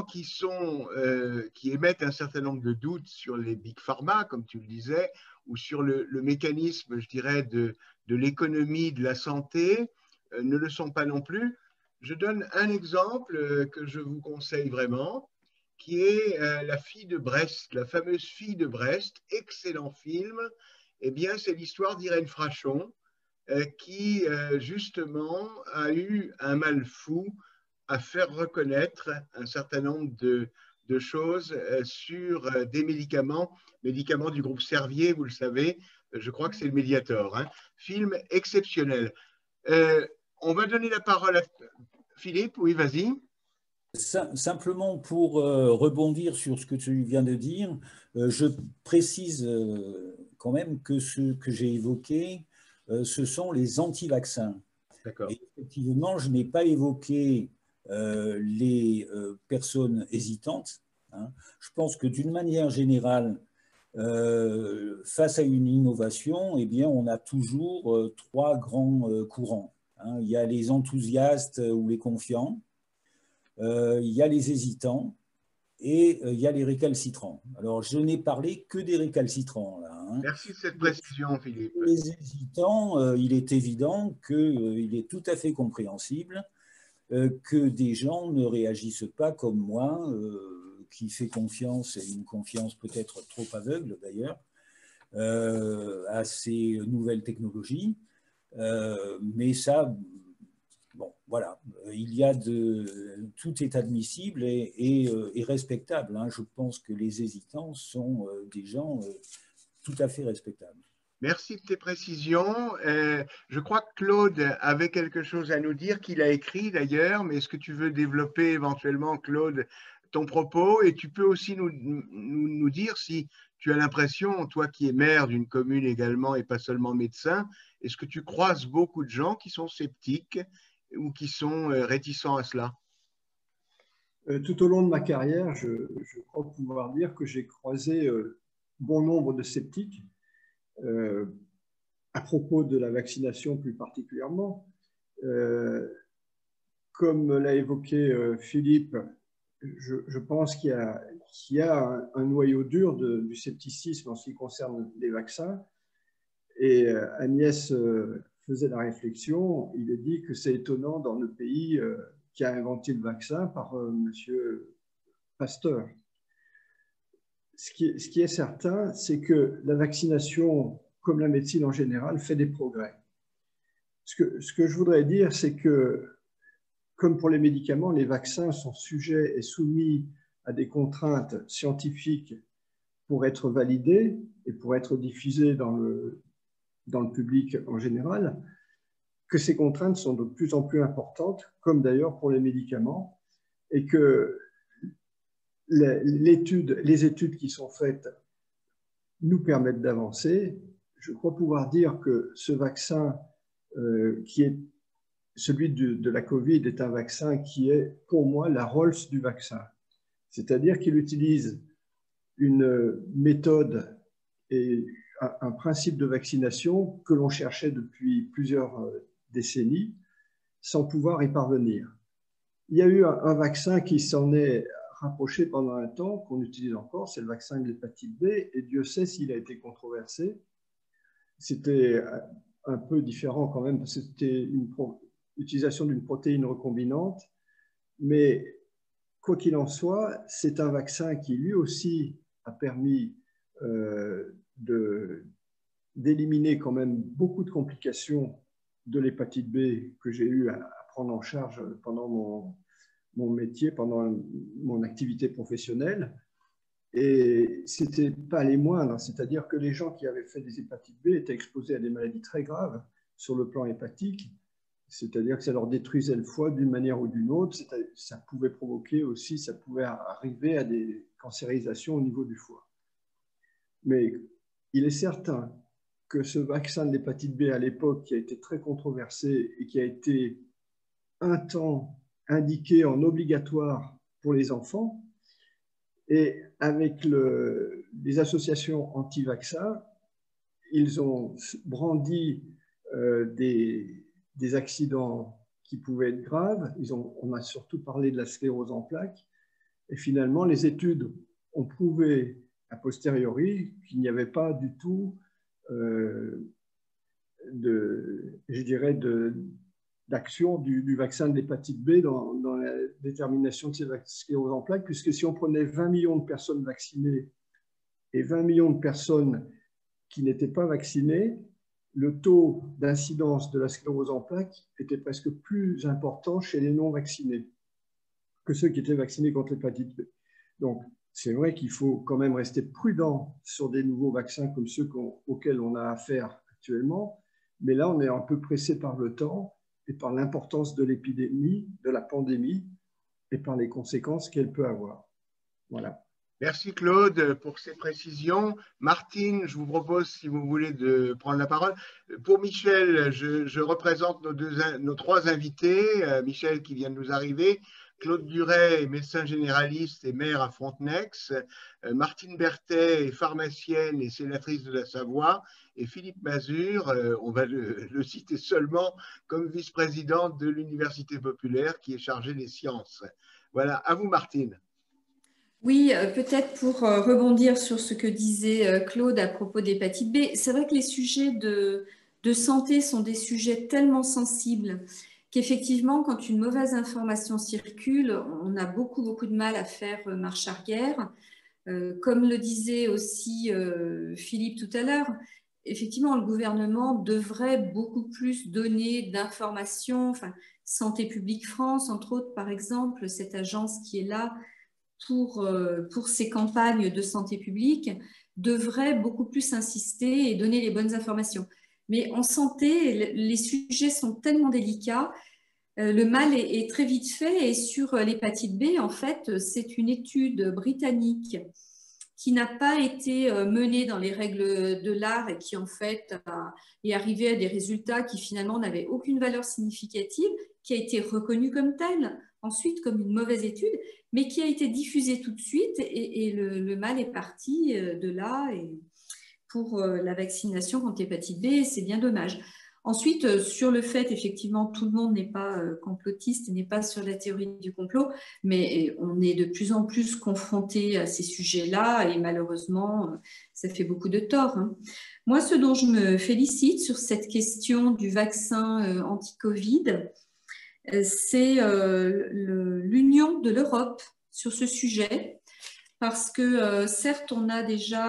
qui émettent un certain nombre de doutes sur les big pharma, comme tu le disais, ou sur le mécanisme, je dirais, de l'économie de la santé, ne le sont pas non plus. Je donne un exemple que je vous conseille vraiment, qui est La fille de Brest, la fameuse fille de Brest, excellent film. Eh bien, c'est l'histoire d'Irène Frachon, qui justement a eu un mal fou à faire reconnaître un certain nombre de choses sur des médicaments du groupe Servier, vous le savez, je crois que c'est le Mediator. Hein. Film exceptionnel. On va donner la parole à Philippe, oui, vas-y. Simplement pour rebondir sur ce que tu viens de dire, je précise quand même que ce que j'ai évoqué, ce sont les anti-vaccins. D'accord. Et effectivement, je n'ai pas évoqué les personnes hésitantes. Hein. Je pense que d'une manière générale, face à une innovation, eh bien, on a toujours trois grands courants. Hein. Il y a les enthousiastes ou les confiants, il y a les hésitants et il y a les récalcitrants. Alors, je n'ai parlé que des récalcitrants, là. Hein. Merci de cette précision, Philippe. Les hésitants, il est évident qu'il est tout à fait compréhensible que des gens ne réagissent pas comme moi, qui fait confiance, et une confiance peut-être trop aveugle d'ailleurs, à ces nouvelles technologies. Mais ça, bon, voilà, tout est admissible et respectable. Hein. Je pense que les hésitants sont des gens tout à fait respectables. Merci de tes précisions. Je crois que Claude avait quelque chose à nous dire, qu'il a écrit d'ailleurs, mais est-ce que tu veux développer éventuellement, Claude, ton propos? Et tu peux aussi nous dire si tu as l'impression, toi qui es maire d'une commune également et pas seulement médecin, est-ce que tu croises beaucoup de gens qui sont sceptiques ou qui sont réticents à cela? Tout au long de ma carrière, je crois pouvoir dire que j'ai croisé bon nombre de sceptiques. À propos de la vaccination plus particulièrement, comme l'a évoqué Philippe, je pense qu'il y a un noyau dur du scepticisme en ce qui concerne les vaccins. Et Agnès faisait la réflexion, il est dit que c'est étonnant dans le pays qui a inventé le vaccin par Monsieur Pasteur. Ce qui est certain, c'est que la vaccination, comme la médecine en général, fait des progrès. Ce que je voudrais dire, c'est que, comme pour les médicaments, les vaccins sont sujets et soumis à des contraintes scientifiques pour être validés et pour être diffusés dans le public en général, que ces contraintes sont de plus en plus importantes, comme d'ailleurs pour les médicaments, et que les études qui sont faites nous permettent d'avancer. je crois pouvoir dire que ce vaccin, qui est celui de la Covid, est un vaccin qui est, pour moi, la Rolls du vaccin. C'est-à-dire qu'il utilise une méthode et un principe de vaccination que l'on cherchait depuis plusieurs décennies sans pouvoir y parvenir. Il y a eu un vaccin qui s'en est rapproché pendant un temps, qu'on utilise encore, c'est le vaccin de l'hépatite B, et Dieu sait s'il a été controversé. C'était un peu différent quand même, parce que c'était l'utilisation d'une protéine recombinante, mais quoi qu'il en soit, c'est un vaccin qui lui aussi a permis d'éliminer quand même beaucoup de complications de l'hépatite B que j'ai eu à prendre en charge pendant mon métier, pendant mon activité professionnelle. Et ce n'était pas les moindres, c'est-à-dire que les gens qui avaient fait des hépatites B étaient exposés à des maladies très graves sur le plan hépatique, c'est-à-dire que ça leur détruisait le foie d'une manière ou d'une autre, ça pouvait provoquer aussi, ça pouvait arriver à des cancérisations au niveau du foie. Mais il est certain que ce vaccin de l'hépatite B à l'époque, qui a été très controversé et qui a été un temps indiqué en obligatoire pour les enfants, et avec les associations anti-vaccins, ils ont brandi des accidents qui pouvaient être graves. On a surtout parlé de la sclérose en plaques. Et finalement, les études ont prouvé a posteriori qu'il n'y avait pas du tout d'action du vaccin de l'hépatite B dans la détermination de ces scléroses en plaques, puisque si on prenait 20 millions de personnes vaccinées et 20 millions de personnes qui n'étaient pas vaccinées, le taux d'incidence de la sclérose en plaques était presque plus important chez les non-vaccinés que ceux qui étaient vaccinés contre l'hépatite B. Donc, c'est vrai qu'il faut quand même rester prudent sur des nouveaux vaccins comme ceux auxquels on a affaire actuellement, mais là, on est un peu pressé par le temps et par l'importance de l'épidémie, de la pandémie, et par les conséquences qu'elle peut avoir. Voilà. Merci Claude pour ces précisions. Martine, je vous propose, si vous voulez, de prendre la parole. Pour Michel, je représente nos trois invités. Michel qui vient de nous arriver, Claude Duret, médecin généraliste et maire à Frontenex, Martine Berthet, pharmacienne et sénatrice de la Savoie, et Philippe Mazure, on va le citer seulement comme vice-président de l'Université populaire qui est chargé des sciences. Voilà, à vous Martine. Oui, peut-être pour rebondir sur ce que disait Claude à propos d'hépatite B, c'est vrai que les sujets de santé sont des sujets tellement sensibles qu'effectivement, quand une mauvaise information circule, on a beaucoup de mal à faire marche arrière. Comme le disait aussi Philippe tout à l'heure, effectivement, le gouvernement devrait beaucoup plus donner d'informations. Enfin, Santé publique France, entre autres, par exemple, cette agence qui est là pour ces campagnes de santé publique, devrait beaucoup plus insister et donner les bonnes informations. Mais en santé, les sujets sont tellement délicats, le mal est très vite fait. Et sur l'hépatite B, en fait, c'est une étude britannique qui n'a pas été menée dans les règles de l'art et qui, en fait, est arrivée à des résultats qui, finalement, n'avaient aucune valeur significative, qui a été reconnue comme telle, ensuite comme une mauvaise étude, mais qui a été diffusée tout de suite et le mal est parti de là. Et pour la vaccination contre l'hépatite B, c'est bien dommage. Ensuite, sur le fait, effectivement, tout le monde n'est pas complotiste et n'est pas sur la théorie du complot, mais on est de plus en plus confronté à ces sujets-là et malheureusement, ça fait beaucoup de tort. Moi, ce dont je me félicite sur cette question du vaccin anti-Covid, c'est l'union de l'Europe sur ce sujet. Parce que certes, on a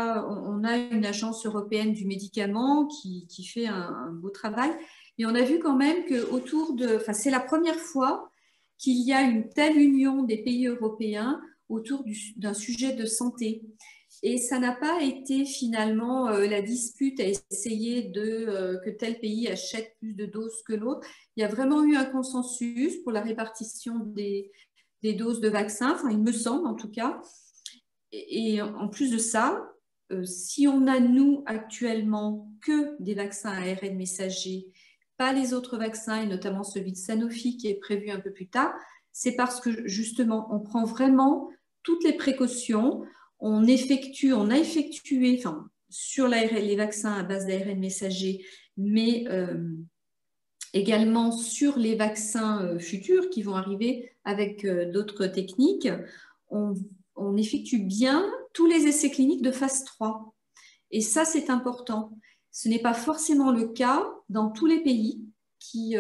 une agence européenne du médicament qui fait un beau travail, et on a vu quand même que c'est la première fois qu'il y a une telle union des pays européens autour d'un sujet de santé. Et ça n'a pas été finalement la dispute à essayer que tel pays achète plus de doses que l'autre. Il y a vraiment eu un consensus pour la répartition des doses de vaccins, enfin il me semble en tout cas. Et en plus de ça, si on a, nous, actuellement, que des vaccins à ARN messager, pas les autres vaccins, et notamment celui de Sanofi qui est prévu un peu plus tard, c'est parce que, justement, on prend vraiment toutes les précautions. On a effectué, enfin, sur les vaccins à base d'ARN messager, mais également sur les vaccins futurs qui vont arriver avec d'autres techniques, on effectue bien tous les essais cliniques de phase 3. Et ça, c'est important. Ce n'est pas forcément le cas dans tous les pays qui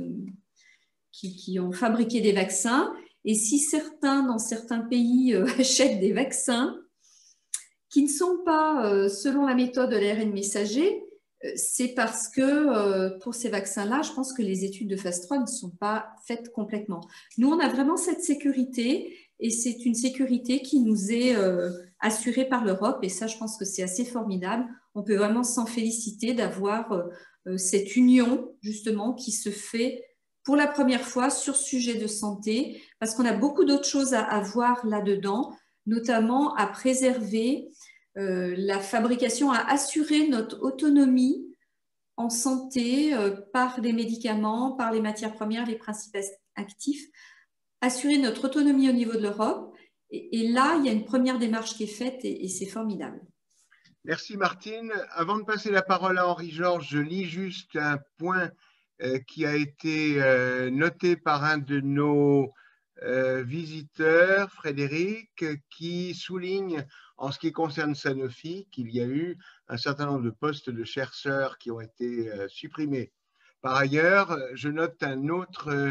ont fabriqué des vaccins. Et si dans certains pays, achètent des vaccins qui ne sont pas selon la méthode de l'ARN messager, c'est parce que pour ces vaccins-là, je pense que les études de phase 3 ne sont pas faites complètement. Nous, on a vraiment cette sécurité et c'est une sécurité qui nous est assurée par l'Europe et ça, je pense que c'est assez formidable. On peut vraiment s'en féliciter d'avoir cette union, justement, qui se fait pour la première fois sur ce sujet de santé parce qu'on a beaucoup d'autres choses à voir là-dedans, notamment à préserver la fabrication, à assurer notre autonomie en santé par les médicaments, par les matières premières, les principes actifs, assurer notre autonomie au niveau de l'Europe. Et là, il y a une première démarche qui est faite et c'est formidable. Merci Martine. Avant de passer la parole à Henri-Georges, je lis juste un point qui a été noté par un de nos visiteurs, Frédéric, qui souligne en ce qui concerne Sanofi qu'il y a eu un certain nombre de postes de chercheurs qui ont été supprimés. Par ailleurs, je note un autre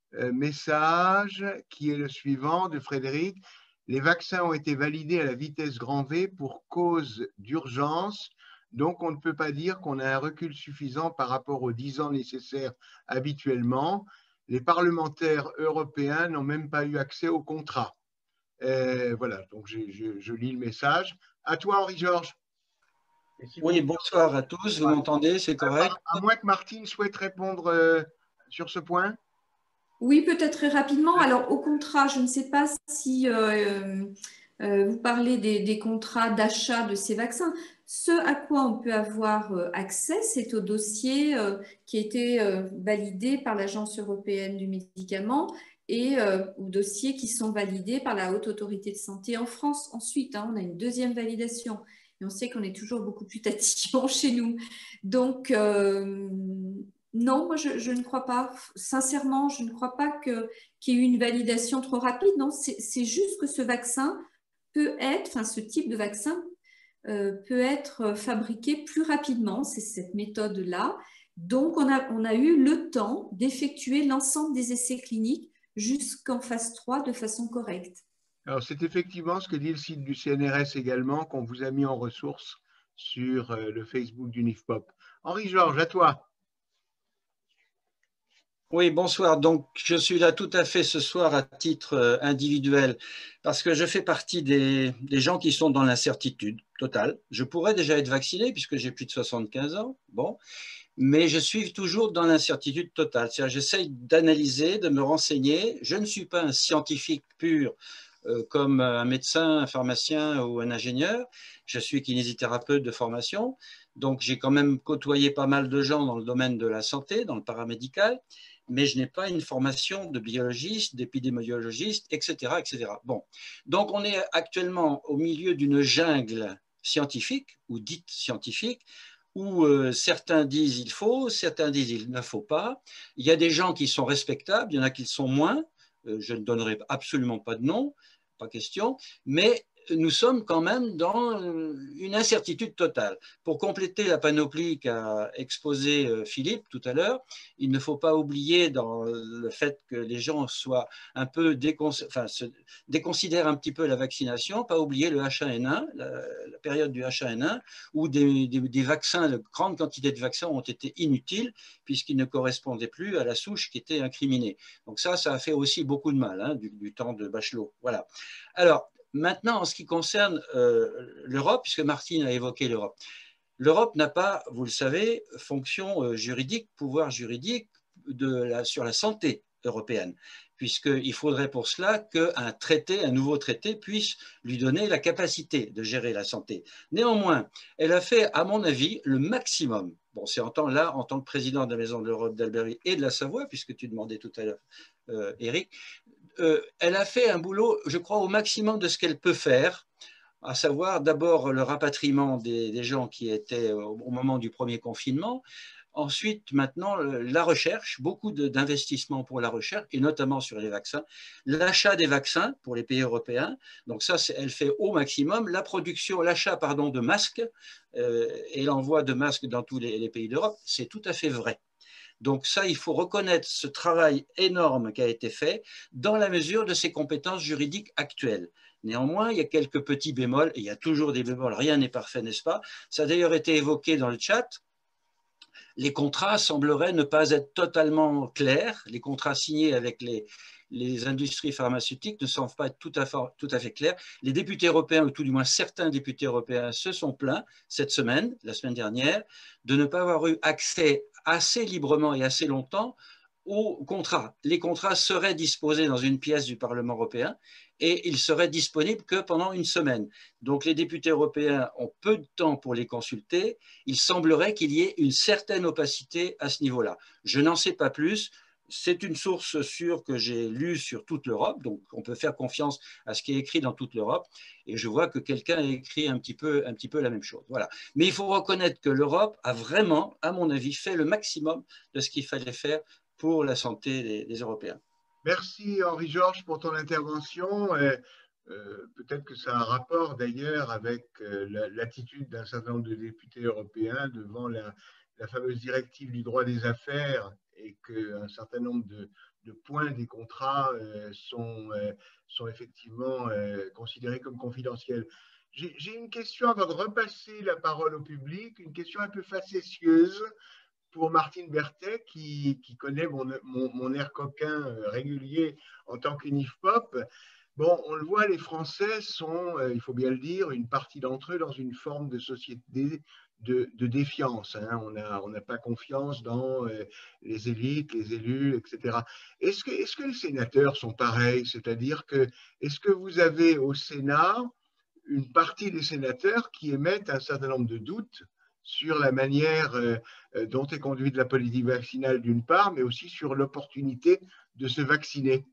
message qui est le suivant de Frédéric. Les vaccins ont été validés à la vitesse grand V pour cause d'urgence. Donc, on ne peut pas dire qu'on a un recul suffisant par rapport aux 10 ans nécessaires habituellement. Les parlementaires européens n'ont même pas eu accès au contrat. Voilà, donc je lis le message. À toi, Henri-Georges. Oui, bonsoir à tous. Vous m'entendez? C'est correct? À moins que Martine souhaite répondre sur ce point. Oui, peut-être très rapidement. Alors, au contrat, je ne sais pas si vous parlez des contrats d'achat de ces vaccins. Ce à quoi on peut avoir accès, c'est au dossier qui a été validé par l'Agence européenne du médicament et aux dossiers qui sont validés par la Haute Autorité de Santé en France. Ensuite, on a une deuxième validation. Et on sait qu'on est toujours beaucoup plus tatillon chez nous. Donc, non, moi, je ne crois pas. Sincèrement, je ne crois pas qu'il y ait eu une validation trop rapide. Non, c'est juste que ce vaccin peut être, enfin, ce type de vaccin peut être fabriqué plus rapidement. C'est cette méthode-là. Donc, on a eu le temps d'effectuer l'ensemble des essais cliniques jusqu'en phase 3 de façon correcte. Alors, c'est effectivement ce que dit le site du CNRS également, qu'on vous a mis en ressources sur le Facebook du NIFPOP. Henri-Georges, à toi. Oui, bonsoir. Donc, je suis là tout à fait ce soir à titre individuel parce que je fais partie des gens qui sont dans l'incertitude totale. Je pourrais déjà être vacciné puisque j'ai plus de 75 ans. Bon. Mais je suis toujours dans l'incertitude totale. C'est-à-dire, j'essaye d'analyser, de me renseigner. Je ne suis pas un scientifique pur comme un médecin, un pharmacien ou un ingénieur. Je suis kinésithérapeute de formation. Donc, j'ai quand même côtoyé pas mal de gens dans le domaine de la santé, dans le paramédical, mais je n'ai pas une formation de biologiste, d'épidémiologiste, etc., etc. Bon. Donc, on est actuellement au milieu d'une jungle scientifique ou dite scientifique, où certains disent il faut, certains disent il ne faut pas. Il y a des gens qui sont respectables, il y en a qui le sont moins. Je ne donnerai absolument pas de nom, pas question, mais nous sommes quand même dans une incertitude totale. Pour compléter la panoplie qu'a exposé Philippe tout à l'heure, il ne faut pas oublier dans le fait que les gens soient un peu se déconsidèrent un petit peu la vaccination, pas oublier le H1N1, la période du H1N1, où des vaccins, de grandes quantités de vaccins ont été inutiles puisqu'ils ne correspondaient plus à la souche qui était incriminée. Donc ça a fait aussi beaucoup de mal hein, du temps de Bachelot. Voilà. Alors, maintenant, en ce qui concerne l'Europe, puisque Martine a évoqué l'Europe, l'Europe n'a pas, vous le savez, fonction juridique, pouvoir juridique sur la santé européenne, puisqu'il faudrait pour cela qu'un nouveau traité puisse lui donner la capacité de gérer la santé. Néanmoins, elle a fait, à mon avis, le maximum. Bon, c'est en tant que président de la Maison de l'Europe d'Alberi et de la Savoie, puisque tu demandais tout à l'heure, Eric, elle a fait un boulot, je crois, au maximum de ce qu'elle peut faire, à savoir d'abord le rapatriement des gens qui étaient au moment du premier confinement. Ensuite, maintenant, la recherche, beaucoup d'investissements pour la recherche, et notamment sur les vaccins. L'achat des vaccins pour les pays européens, donc ça, elle fait au maximum. La production, l'achat, pardon, de masques et l'envoi de masques dans tous les pays d'Europe, c'est tout à fait vrai. Donc ça, il faut reconnaître ce travail énorme qui a été fait dans la mesure de ses compétences juridiques actuelles. Néanmoins, il y a quelques petits bémols, et il y a toujours des bémols, rien n'est parfait, n'est-ce pas? Ça a d'ailleurs été évoqué dans le chat. Les contrats sembleraient ne pas être totalement clairs. Les contrats signés avec les industries pharmaceutiques ne semblent pas être tout à fait clairs. Les députés européens, ou tout du moins certains députés européens, se sont plaints cette semaine, la semaine dernière, de ne pas avoir eu accès assez librement et assez longtemps aux contrats. Les contrats seraient disposés dans une pièce du Parlement européen et ils seraient disponibles que pendant une semaine. Donc les députés européens ont peu de temps pour les consulter. Il semblerait qu'il y ait une certaine opacité à ce niveau-là. Je n'en sais pas plus. C'est une source sûre que j'ai lue sur toute l'Europe, donc on peut faire confiance à ce qui est écrit dans toute l'Europe. Et je vois que quelqu'un a écrit un petit peu la même chose. Voilà. Mais il faut reconnaître que l'Europe a vraiment, à mon avis, fait le maximum de ce qu'il fallait faire pour la santé des Européens. Merci Henri-Georges pour ton intervention. Peut-être que ça a un rapport d'ailleurs avec l'attitude d'un certain nombre de députés européens devant la fameuse directive du droit des affaires et qu'un certain nombre de points des contrats sont effectivement considérés comme confidentiels. J'ai une question avant de repasser la parole au public, une question un peu facétieuse pour Martine Berthet, qui connaît mon air coquin régulier en tant qu'UNIFPOP. Bon, on le voit, les Français sont, il faut bien le dire, une partie d'entre eux dans une forme de société de défiance. Hein. On n'a pas confiance dans les élites, les élus, etc. Est-ce que les sénateurs sont pareils? C'est-à-dire que, est-ce que vous avez au Sénat une partie des sénateurs qui émettent un certain nombre de doutes sur la manière dont est conduite la politique vaccinale d'une part, mais aussi sur l'opportunité de se vacciner?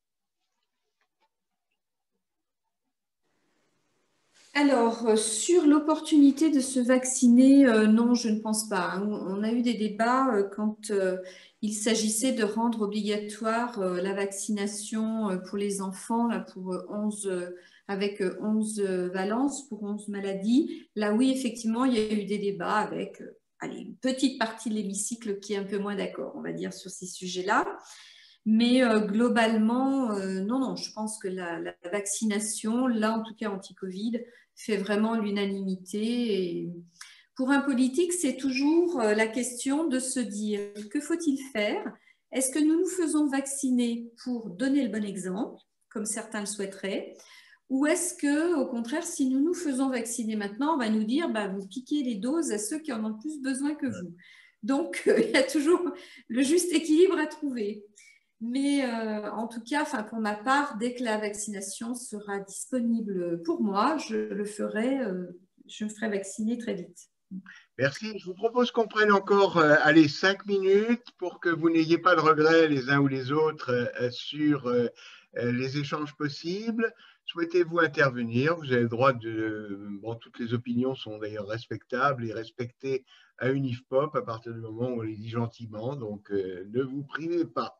Alors, sur l'opportunité de se vacciner, non, je ne pense pas. On a eu des débats quand il s'agissait de rendre obligatoire la vaccination pour les enfants là, pour 11 avec 11 valences pour 11 maladies. Là, oui, effectivement, il y a eu des débats avec une petite partie de l'hémicycle qui est un peu moins d'accord, on va dire, sur ces sujets-là. Mais globalement, non, je pense que la vaccination, là en tout cas anti-Covid, fait vraiment l'unanimité. Et pour un politique, c'est toujours la question de se dire, que faut-il faire? Est-ce que nous nous faisons vacciner pour donner le bon exemple, comme certains le souhaiteraient? Ou est-ce que, au contraire, si nous nous faisons vacciner maintenant, on va nous dire, vous piquez les doses à ceux qui en ont plus besoin que vous. Donc, il y a toujours le juste équilibre à trouver. Mais en tout cas, pour ma part, dès que la vaccination sera disponible pour moi, je me ferai vacciner très vite. Merci. Je vous propose qu'on prenne encore 5 minutes pour que vous n'ayez pas de regrets les uns ou les autres sur les échanges possibles. Souhaitez-vous intervenir? Vous avez le droit de… Bon, toutes les opinions sont d'ailleurs respectables et respectées à UNIFPOP à partir du moment où on les dit gentiment, donc ne vous privez pas.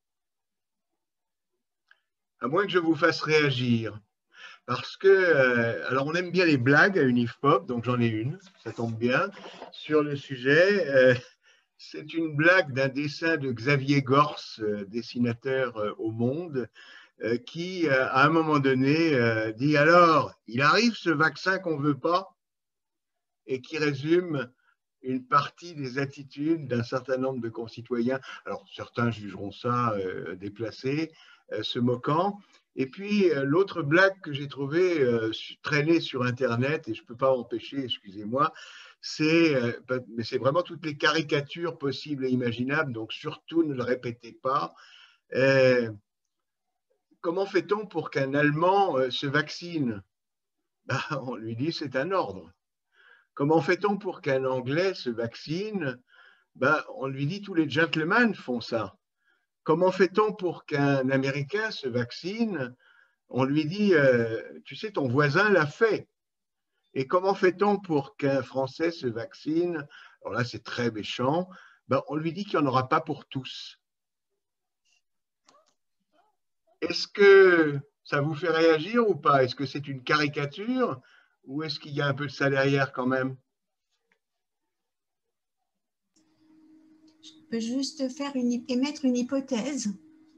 À moins que je vous fasse réagir. Parce que, alors on aime bien les blagues à UNIFPOP, donc j'en ai une, ça tombe bien, sur le sujet. C'est une blague d'un dessin de Xavier Gors, dessinateur au Monde, qui, à un moment donné, dit « Alors, il arrive ce vaccin qu'on ne veut pas ?» et qui résume une partie des attitudes d'un certain nombre de concitoyens. Alors, certains jugeront ça déplacé, se moquant. Et puis, l'autre blague que j'ai trouvée traînée sur Internet, et je ne peux pas m'empêcher, excusez-moi, mais c'est vraiment toutes les caricatures possibles et imaginables, donc surtout ne le répétez pas. Comment fait-on pour qu'un Allemand se vaccine? Ben, on lui dit c'est un ordre. Comment fait-on pour qu'un Anglais se vaccine? Ben, on lui dit tous les gentlemen font ça. Comment fait-on pour qu'un Américain se vaccine? On lui dit, tu sais, ton voisin l'a fait. Et comment fait-on pour qu'un Français se vaccine? Alors là, c'est très méchant. Ben, on lui dit qu'il n'y en aura pas pour tous. Est-ce que ça vous fait réagir ou pas? Est-ce que c'est une caricature ou est-ce qu'il y a un peu de ça derrière quand même? Je peux juste émettre une hypothèse.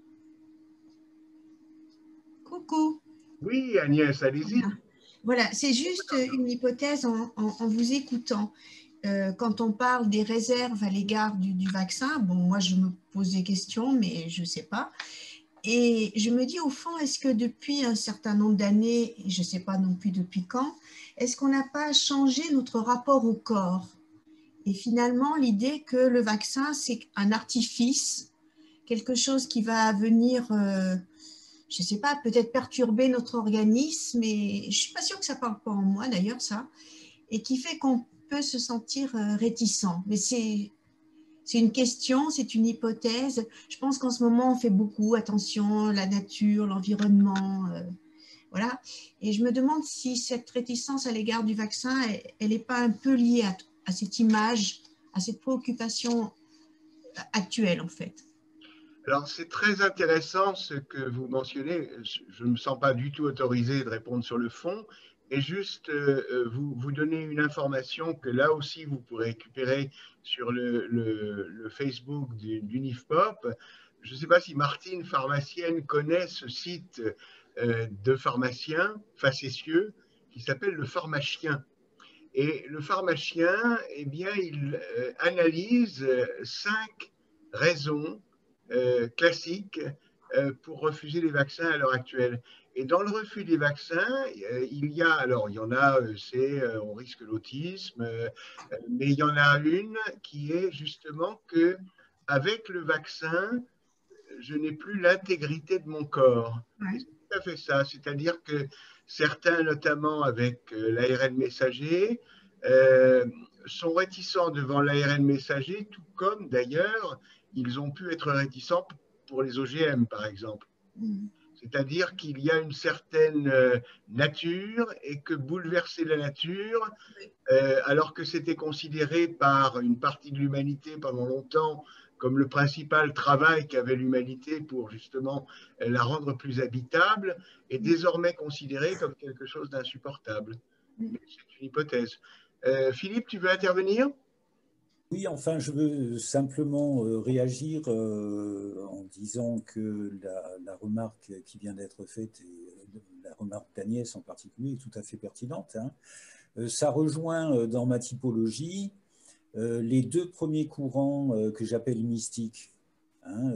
Coucou. Oui, Agnès, allez-y. Voilà, c'est juste une hypothèse en vous écoutant. Quand on parle des réserves à l'égard du vaccin, bon, moi je me pose des questions, mais je ne sais pas. Et je me dis au fond, est-ce que depuis un certain nombre d'années, je ne sais pas non plus depuis quand, est-ce qu'on n'a pas changé notre rapport au corps? Et finalement, l'idée que le vaccin, c'est un artifice, quelque chose qui va venir, je ne sais pas, peut-être perturber notre organisme, et je ne suis pas sûre que ça ne parle pas en moi d'ailleurs, ça, et qui fait qu'on peut se sentir réticent. Mais c'est une question, c'est une hypothèse. Je pense qu'en ce moment, on fait beaucoup attention à la nature, l'environnement, voilà. Et je me demande si cette réticence à l'égard du vaccin, elle n'est pas un peu liée à cette image, à cette préoccupation actuelle, en fait. Alors, c'est très intéressant ce que vous mentionnez. Je ne me sens pas du tout autorisé de répondre sur le fond. Et juste vous donner une information que là aussi, vous pourrez récupérer sur le Facebook d'Unifpop. Je ne sais pas si Martine, pharmacienne, connaît ce site de pharmaciens facétieux qui s'appelle le pharmacien. Et le pharmacien, eh bien, il analyse 5 raisons classiques pour refuser les vaccins à l'heure actuelle. Et dans le refus des vaccins, il y en a, c'est on risque l'autisme, mais il y en a une qui est justement que avec le vaccin, je n'ai plus l'intégrité de mon corps. Ouais. Et c'est tout à fait ça, c'est-à-dire que certains, notamment avec l'ARN messager, sont réticents devant l'ARN messager, tout comme d'ailleurs ils ont pu être réticents pour les OGM, par exemple. C'est-à-dire qu'il y a une certaine nature et que bouleverser la nature, alors que c'était considéré par une partie de l'humanité pendant longtemps comme le principal travail qu'avait l'humanité pour justement la rendre plus habitable, est désormais considéré comme quelque chose d'insupportable. Mais c'est une hypothèse. Philippe, tu veux intervenir? Oui, enfin, je veux simplement réagir en disant que la remarque qui vient d'être faite, et la remarque d'Agnès en particulier, est tout à fait pertinente, hein. Ça rejoint dans ma typologie les 2 premiers courants que j'appelle mystiques, hein.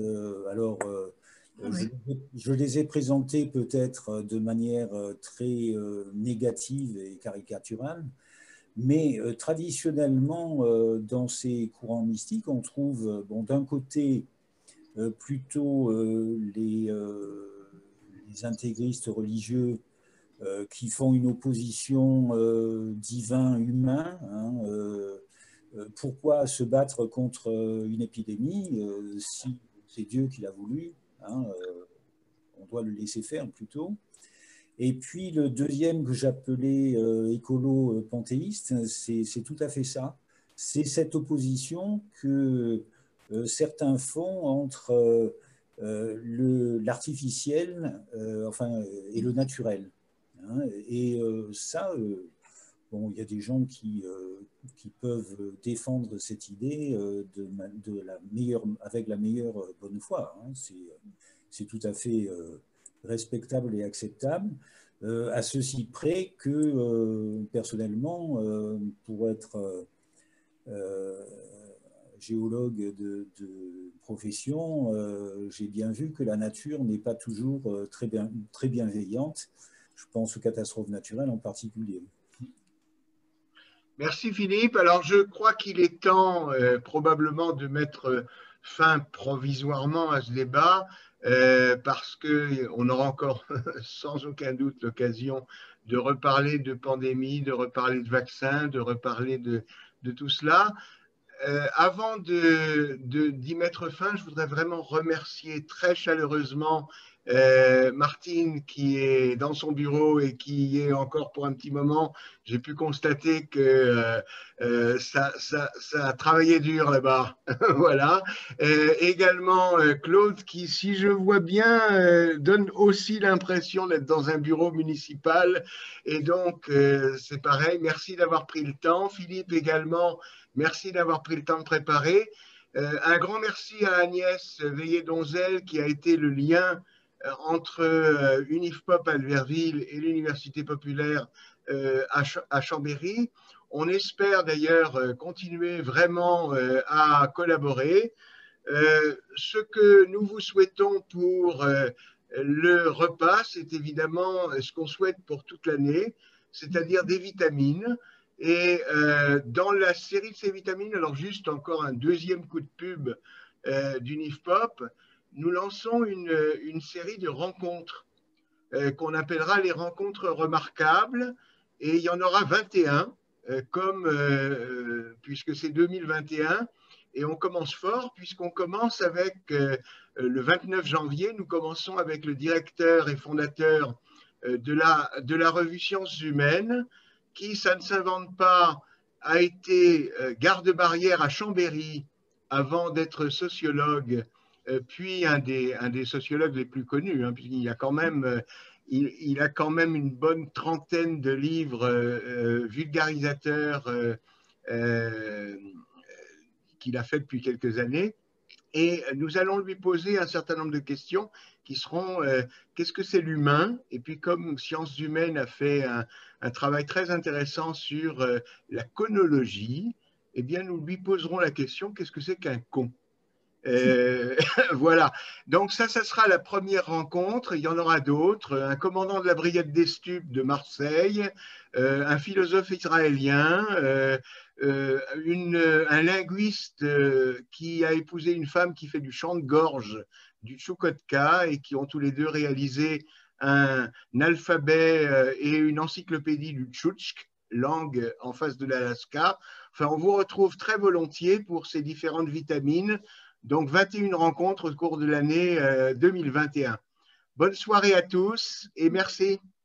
Je les ai présentés peut-être de manière très négative et caricaturale, mais traditionnellement, dans ces courants mystiques, on trouve d'un côté plutôt les intégristes religieux qui font une opposition divin-humain, hein, pourquoi se battre contre une épidémie si c'est Dieu qui l'a voulu, hein, on doit le laisser faire plutôt. Et puis le deuxième que j'appelais écolo-panthéiste, c'est tout à fait ça. C'est cette opposition que certains font entre l'artificiel et le naturel, hein. Et ça, bon, il y a des gens qui peuvent défendre cette idée avec la meilleure bonne foi, hein. C'est tout à fait respectable et acceptable, à ceci près que, personnellement, pour être géologue de profession, j'ai bien vu que la nature n'est pas toujours très bienveillante. Je pense aux catastrophes naturelles en particulier. Merci Philippe. Alors je crois qu'il est temps probablement de mettre fin provisoirement à ce débat parce qu'on aura encore sans aucun doute l'occasion de reparler de pandémie, de reparler de vaccins, de reparler de tout cela. Avant d'y mettre fin, je voudrais vraiment remercier très chaleureusement Martine qui est dans son bureau et qui y est encore pour un petit moment. J'ai pu constater que ça a travaillé dur là-bas. Voilà. Également Claude qui, si je vois bien, donne aussi l'impression d'être dans un bureau municipal. Et donc, c'est pareil. Merci d'avoir pris le temps. Philippe également, merci d'avoir pris le temps de préparer. Un grand merci à Agnès Veillé-Donzel qui a été le lien entre Unifpop Albertville et l'Université populaire à Chambéry. On espère d'ailleurs continuer vraiment à collaborer. Ce que nous vous souhaitons pour le repas, c'est évidemment ce qu'on souhaite pour toute l'année, c'est-à-dire des vitamines. Et dans la série de ces vitamines, alors juste encore un deuxième coup de pub d'Unifpop, nous lançons une série de rencontres qu'on appellera les rencontres remarquables, et il y en aura 21, puisque c'est 2021, et on commence fort, puisqu'on commence avec le 29 janvier, nous commençons avec le directeur et fondateur de la revue Sciences Humaines, qui, ça ne s'invente pas, a été garde-barrière à Chambéry avant d'être sociologue, puis un des sociologues les plus connus, hein, puisqu'il y a quand même, il a quand même une bonne trentaine de livres vulgarisateurs qu'il a fait depuis quelques années. Et nous allons lui poser un certain nombre de questions qui seront qu'est-ce que c'est l'humain? Et puis comme Sciences Humaines a fait un travail très intéressant sur la conologie, eh bien nous lui poserons la question qu'est-ce que c'est qu'un con? Voilà, donc ça sera la première rencontre. Il y en aura d'autres, un commandant de la brigade des stupes de Marseille, un philosophe israélien, un linguiste qui a épousé une femme qui fait du chant de gorge, du Tchoukotka, et qui ont tous les deux réalisé un alphabet et une encyclopédie du Tchoutchk, langue en face de l'Alaska. Enfin, on vous retrouve très volontiers pour ces différentes vitamines. Donc, 21 rencontres au cours de l'année 2021. Bonne soirée à tous et merci.